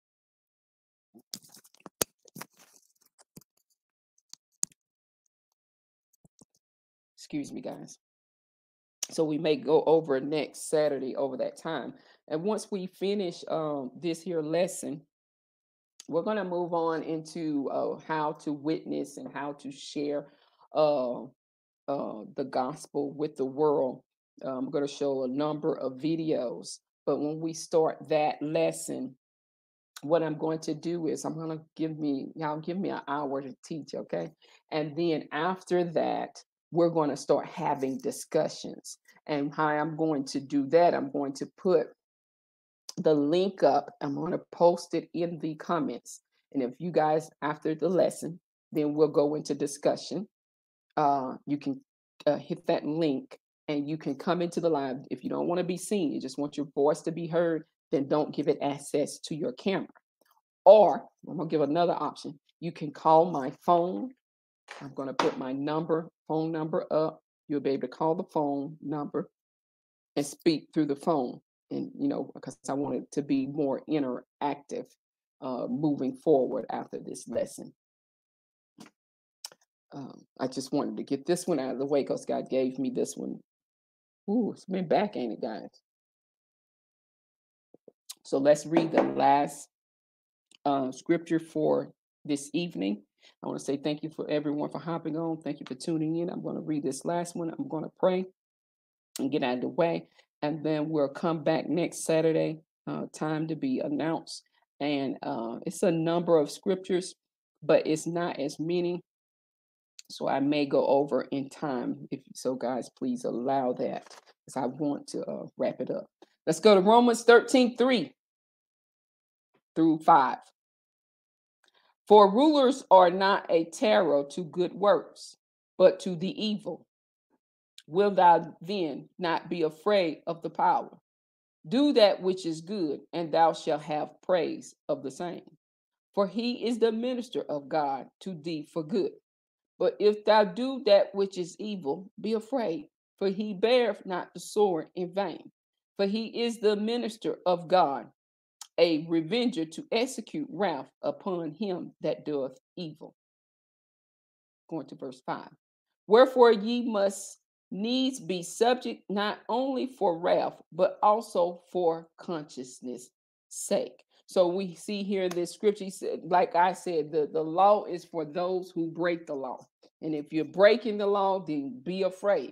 Excuse me, guys. So we may go over next Saturday over that time. And once we finish um, this here lesson, we're going to move on into uh, how to witness and how to share uh, uh, the gospel with the world. Uh, I'm going to show a number of videos. But when we start that lesson, what I'm going to do is I'm going to give me, y'all give me an hour to teach, okay? And then after that, we're going to start having discussions. And how I'm going to do that, I'm going to put the link up. I'm going to post it in the comments. And if you guys, after the lesson, then we'll go into discussion. Uh, you can uh, hit that link and you can come into the live. If you don't want to be seen, you just want your voice to be heard, then don't give it access to your camera. Or I'm going to give another option. You can call my phone. I'm going to put my number, phone number up. You'll be able to call the phone number and speak through the phone. And, you know, because I want it to be more interactive uh, moving forward after this lesson. Um, I just wanted to get this one out of the way because God gave me this one. Ooh, it's been back, ain't it, guys? So let's read the last uh, scripture for this evening. I want to say thank you for everyone for hopping on. Thank you for tuning in. I'm going to read this last one. I'm going to pray and get out of the way. And then we'll come back next Saturday, uh, time to be announced. And uh, it's a number of scriptures, but it's not as many. So I may go over in time. If so, guys, please allow that because I want to uh, wrap it up. Let's go to Romans thirteen, three through five. For rulers are not a terror to good works, but to the evil. Will thou then not be afraid of the power? Do that which is good, and thou shalt have praise of the same. For he is the minister of God to thee for good. But if thou do that which is evil, be afraid, for he beareth not the sword in vain. For he is the minister of God, a revenger to execute wrath upon him that doeth evil. Going to verse five. Wherefore ye must needs be subject not only for wrath, but also for consciousness sake. So we see here in this scripture, he said, like I said, the, the law is for those who break the law. And if you're breaking the law, then be afraid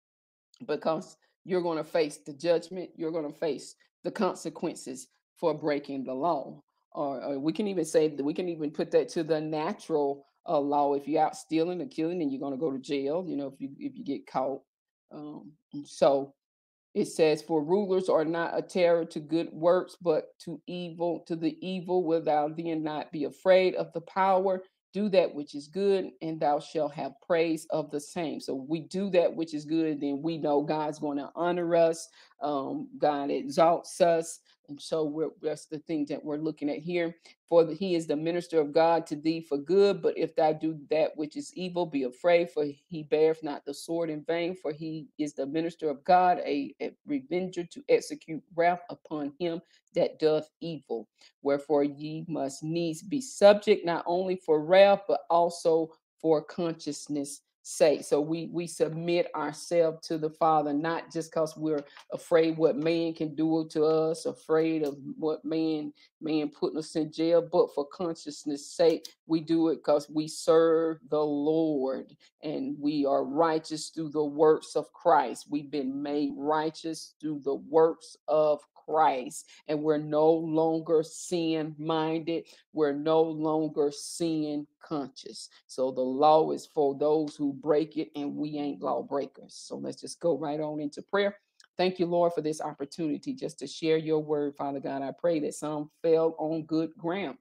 because you're going to face the judgment. You're going to face the consequences for breaking the law. Or, or we can even say that we can even put that to the natural uh, law. If you're out stealing or killing, then you're going to go to jail. You know, if you if you get caught. Um, so it says, for rulers are not a terror to good works, but to evil, to the evil, will thou then not be afraid of the power. Do that which is good, and thou shalt have praise of the same. So we do that which is good, then we know God's going to honor us. Um, God exalts us. And so we're, that's the thing that we're looking at here. For the, he is the minister of God to thee for good. But if thou do that which is evil, be afraid, for he beareth not the sword in vain. For he is the minister of God, a, a revenger to execute wrath upon him that doth evil. Wherefore ye must needs be subject not only for wrath, but also for consciousness sake. So we we submit ourselves to the Father, not just because we're afraid what man can do to us, afraid of what man man putting us in jail, but for consciousness sake, we do it because we serve the Lord and we are righteous through the works of Christ. We've been made righteous through the works of Christ, and we're no longer sin minded. We're no longer sin conscious. So the law is for those who break it, and we ain't lawbreakers. So let's just go right on into prayer. Thank you, Lord, for this opportunity just to share your word, Father God. I pray that some fell on good ground.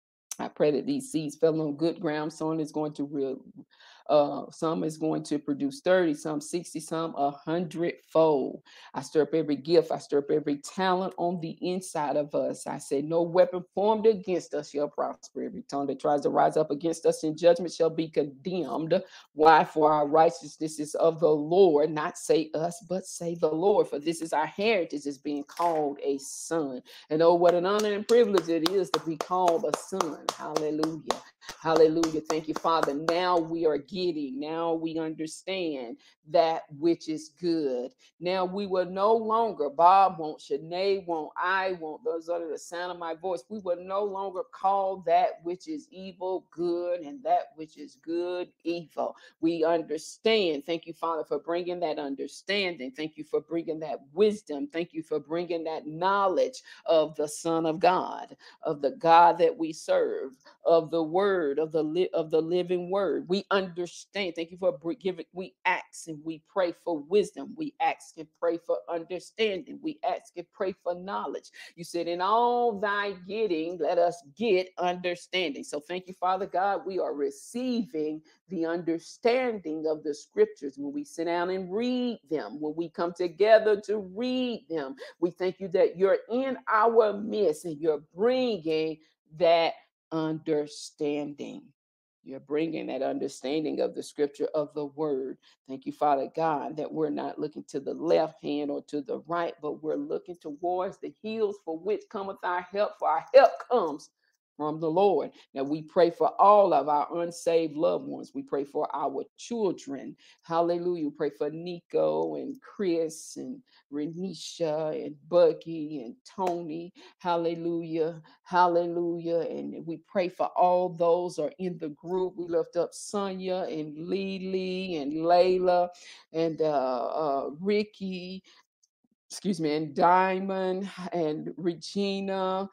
I pray that these seeds fell on good ground. Some is going to real, uh, some is going to produce thirty, some sixty, some a hundredfold. I stir up every gift. I stir up every talent on the inside of us. I say, no weapon formed against us shall prosper. Every tongue that tries to rise up against us in judgment shall be condemned. Why? For our righteousness is of the Lord, not say us, but say the Lord. For this is our heritage, is being called a son. And oh, what an honor and privilege it is to be called a son. Hallelujah. Hallelujah. Thank you, Father. Now we are getting, now we understand that which is good. Now we will no longer, Bob won't, Shanae won't, I won't, those under the sound of my voice, we will no longer call that which is evil good and that which is good evil. We understand. Thank you, Father, for bringing that understanding. Thank you for bringing that wisdom. Thank you for bringing that knowledge of the Son of God, of the God that we serve, of the word, of the li- of the living word. We understand. Thank you for br- giving. We ask and we pray for wisdom. We ask and pray for understanding. We ask and pray for knowledge. You said, in all thy getting, let us get understanding. So thank you, Father God. We are receiving the understanding of the scriptures when we sit down and read them, when we come together to read them. We thank you that you're in our midst and you're bringing that understanding. You're bringing that understanding of the scripture, of the word. Thank you, Father God, that we're not looking to the left hand or to the right, but we're looking towards the hills for which cometh our help, for our help comes from the Lord. Now we pray for all of our unsaved loved ones. We pray for our children. Hallelujah. We pray for Nico and Chris and Renisha and Buggy and Tony. Hallelujah. Hallelujah. And we pray for all those are in the group. We lift up Sonia and Lily and Layla and uh, uh, Ricky, excuse me, and Diamond and Regina,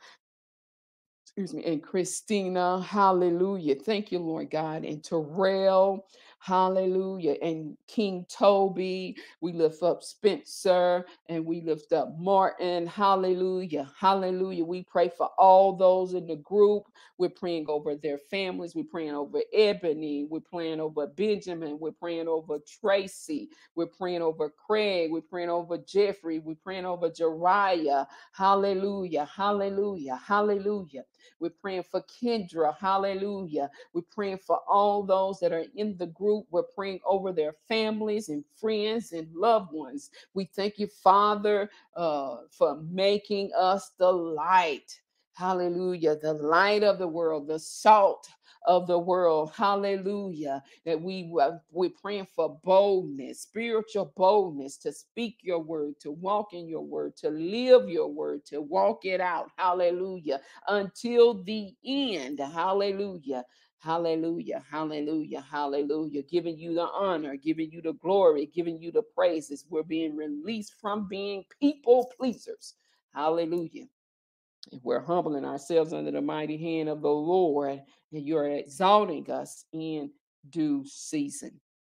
excuse me, and Christina. Hallelujah. Thank you, Lord God. And Terrell. Hallelujah. And King Toby. We lift up Spencer and we lift up Martin. Hallelujah. Hallelujah. We pray for all those in the group. We're praying over their families. We're praying over Ebony. We're praying over Benjamin. We're praying over Tracy. We're praying over Craig. We're praying over Jeffrey. We're praying over Jariah. Hallelujah. Hallelujah. Hallelujah. We're praying for Kendra. Hallelujah. We're praying for all those that are in the group. We're praying over their families and friends and loved ones. We thank you, Father, uh, for making us the light. Hallelujah. The light of the world, the salt of the world. Hallelujah. That we uh, we're praying for boldness, spiritual boldness to speak your word, to walk in your word, to live your word, to walk it out. Hallelujah. Until the end. Hallelujah. Hallelujah. Hallelujah. Hallelujah. Giving you the honor, giving you the glory, giving you the praises. We're being released from being people pleasers. Hallelujah. If we're humbling ourselves under the mighty hand of the Lord, and you're exalting us in due season.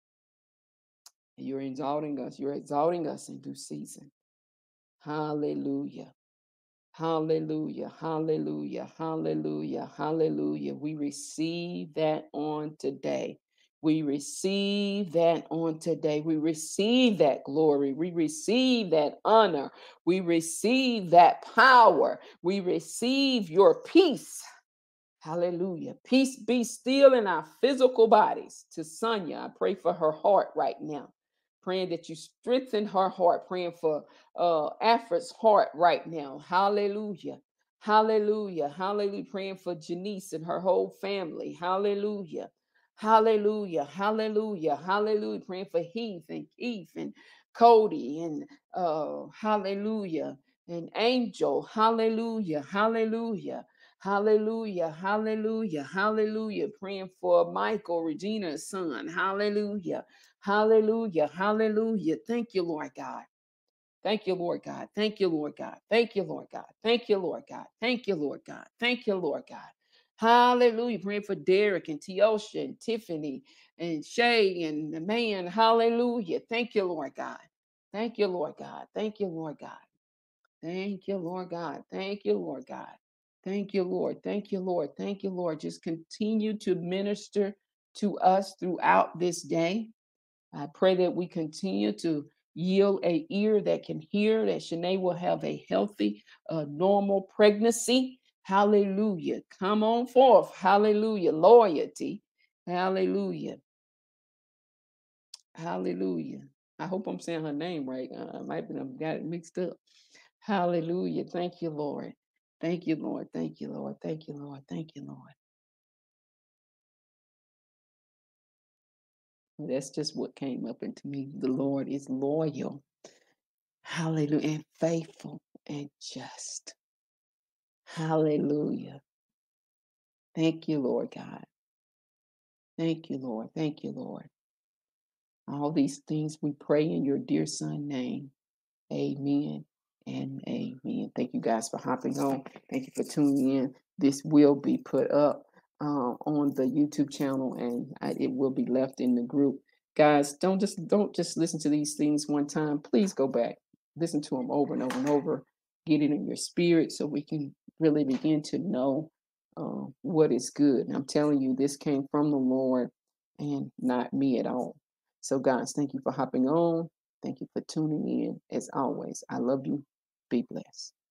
And you're exalting us. You're exalting us in due season. Hallelujah. Hallelujah. Hallelujah. Hallelujah. Hallelujah. We receive that on today. We receive that on today. We receive that glory. We receive that honor. We receive that power. We receive your peace. Hallelujah. Peace be still in our physical bodies. To Sonia, I pray for her heart right now. Praying that you strengthen her heart. Praying for uh Afra's heart right now. Hallelujah. Hallelujah. Hallelujah. Praying for Janice and her whole family. Hallelujah. Hallelujah. Hallelujah. Hallelujah. Praying for Heath and Keith and Cody and uh hallelujah. And Angel. Hallelujah. Hallelujah. Hallelujah, hallelujah, hallelujah. Praying for Michael, Regina's son. Hallelujah, hallelujah, hallelujah. Thank you, Lord God. Thank you, Lord God. Thank you, Lord God. Thank you, Lord God. Thank you, Lord God. Thank you, Lord God. Thank you, Lord God. Hallelujah. Praying for Derek and Teosha and Tiffany and Shay and the man. Hallelujah. Thank you, Lord God. Thank you, Lord God. Thank you, Lord God. Thank you, Lord God. Thank you, Lord God. Thank you, Lord. Thank you, Lord. Thank you, Lord. Just continue to minister to us throughout this day. I pray that we continue to yield a ear that can hear, that Shanae will have a healthy, uh, normal pregnancy. Hallelujah. Come on forth. Hallelujah. Loyalty. Hallelujah. Hallelujah. I hope I'm saying her name right. Uh, I might have got it mixed up. Hallelujah. Thank you, Lord. Thank you, Lord. Thank you, Lord. Thank you, Lord. Thank you, Lord. That's just what came up into me. The Lord is loyal. Hallelujah. And faithful and just. Hallelujah. Thank you, Lord God. Thank you, Lord. Thank you, Lord. All these things we pray in your dear son name. Amen and amen. Thank you guys for hopping on. Thank you for tuning in. This will be put up uh, on the YouTube channel, and I, it will be left in the group. Guys, don't just don't just listen to these things one time. Please go back, listen to them over and over and over. Get it in your spirit so we can really begin to know uh, what is good. And I'm telling you, this came from the Lord and not me at all. So, guys, thank you for hopping on. Thank you for tuning in. As always, I love you. Be blessed.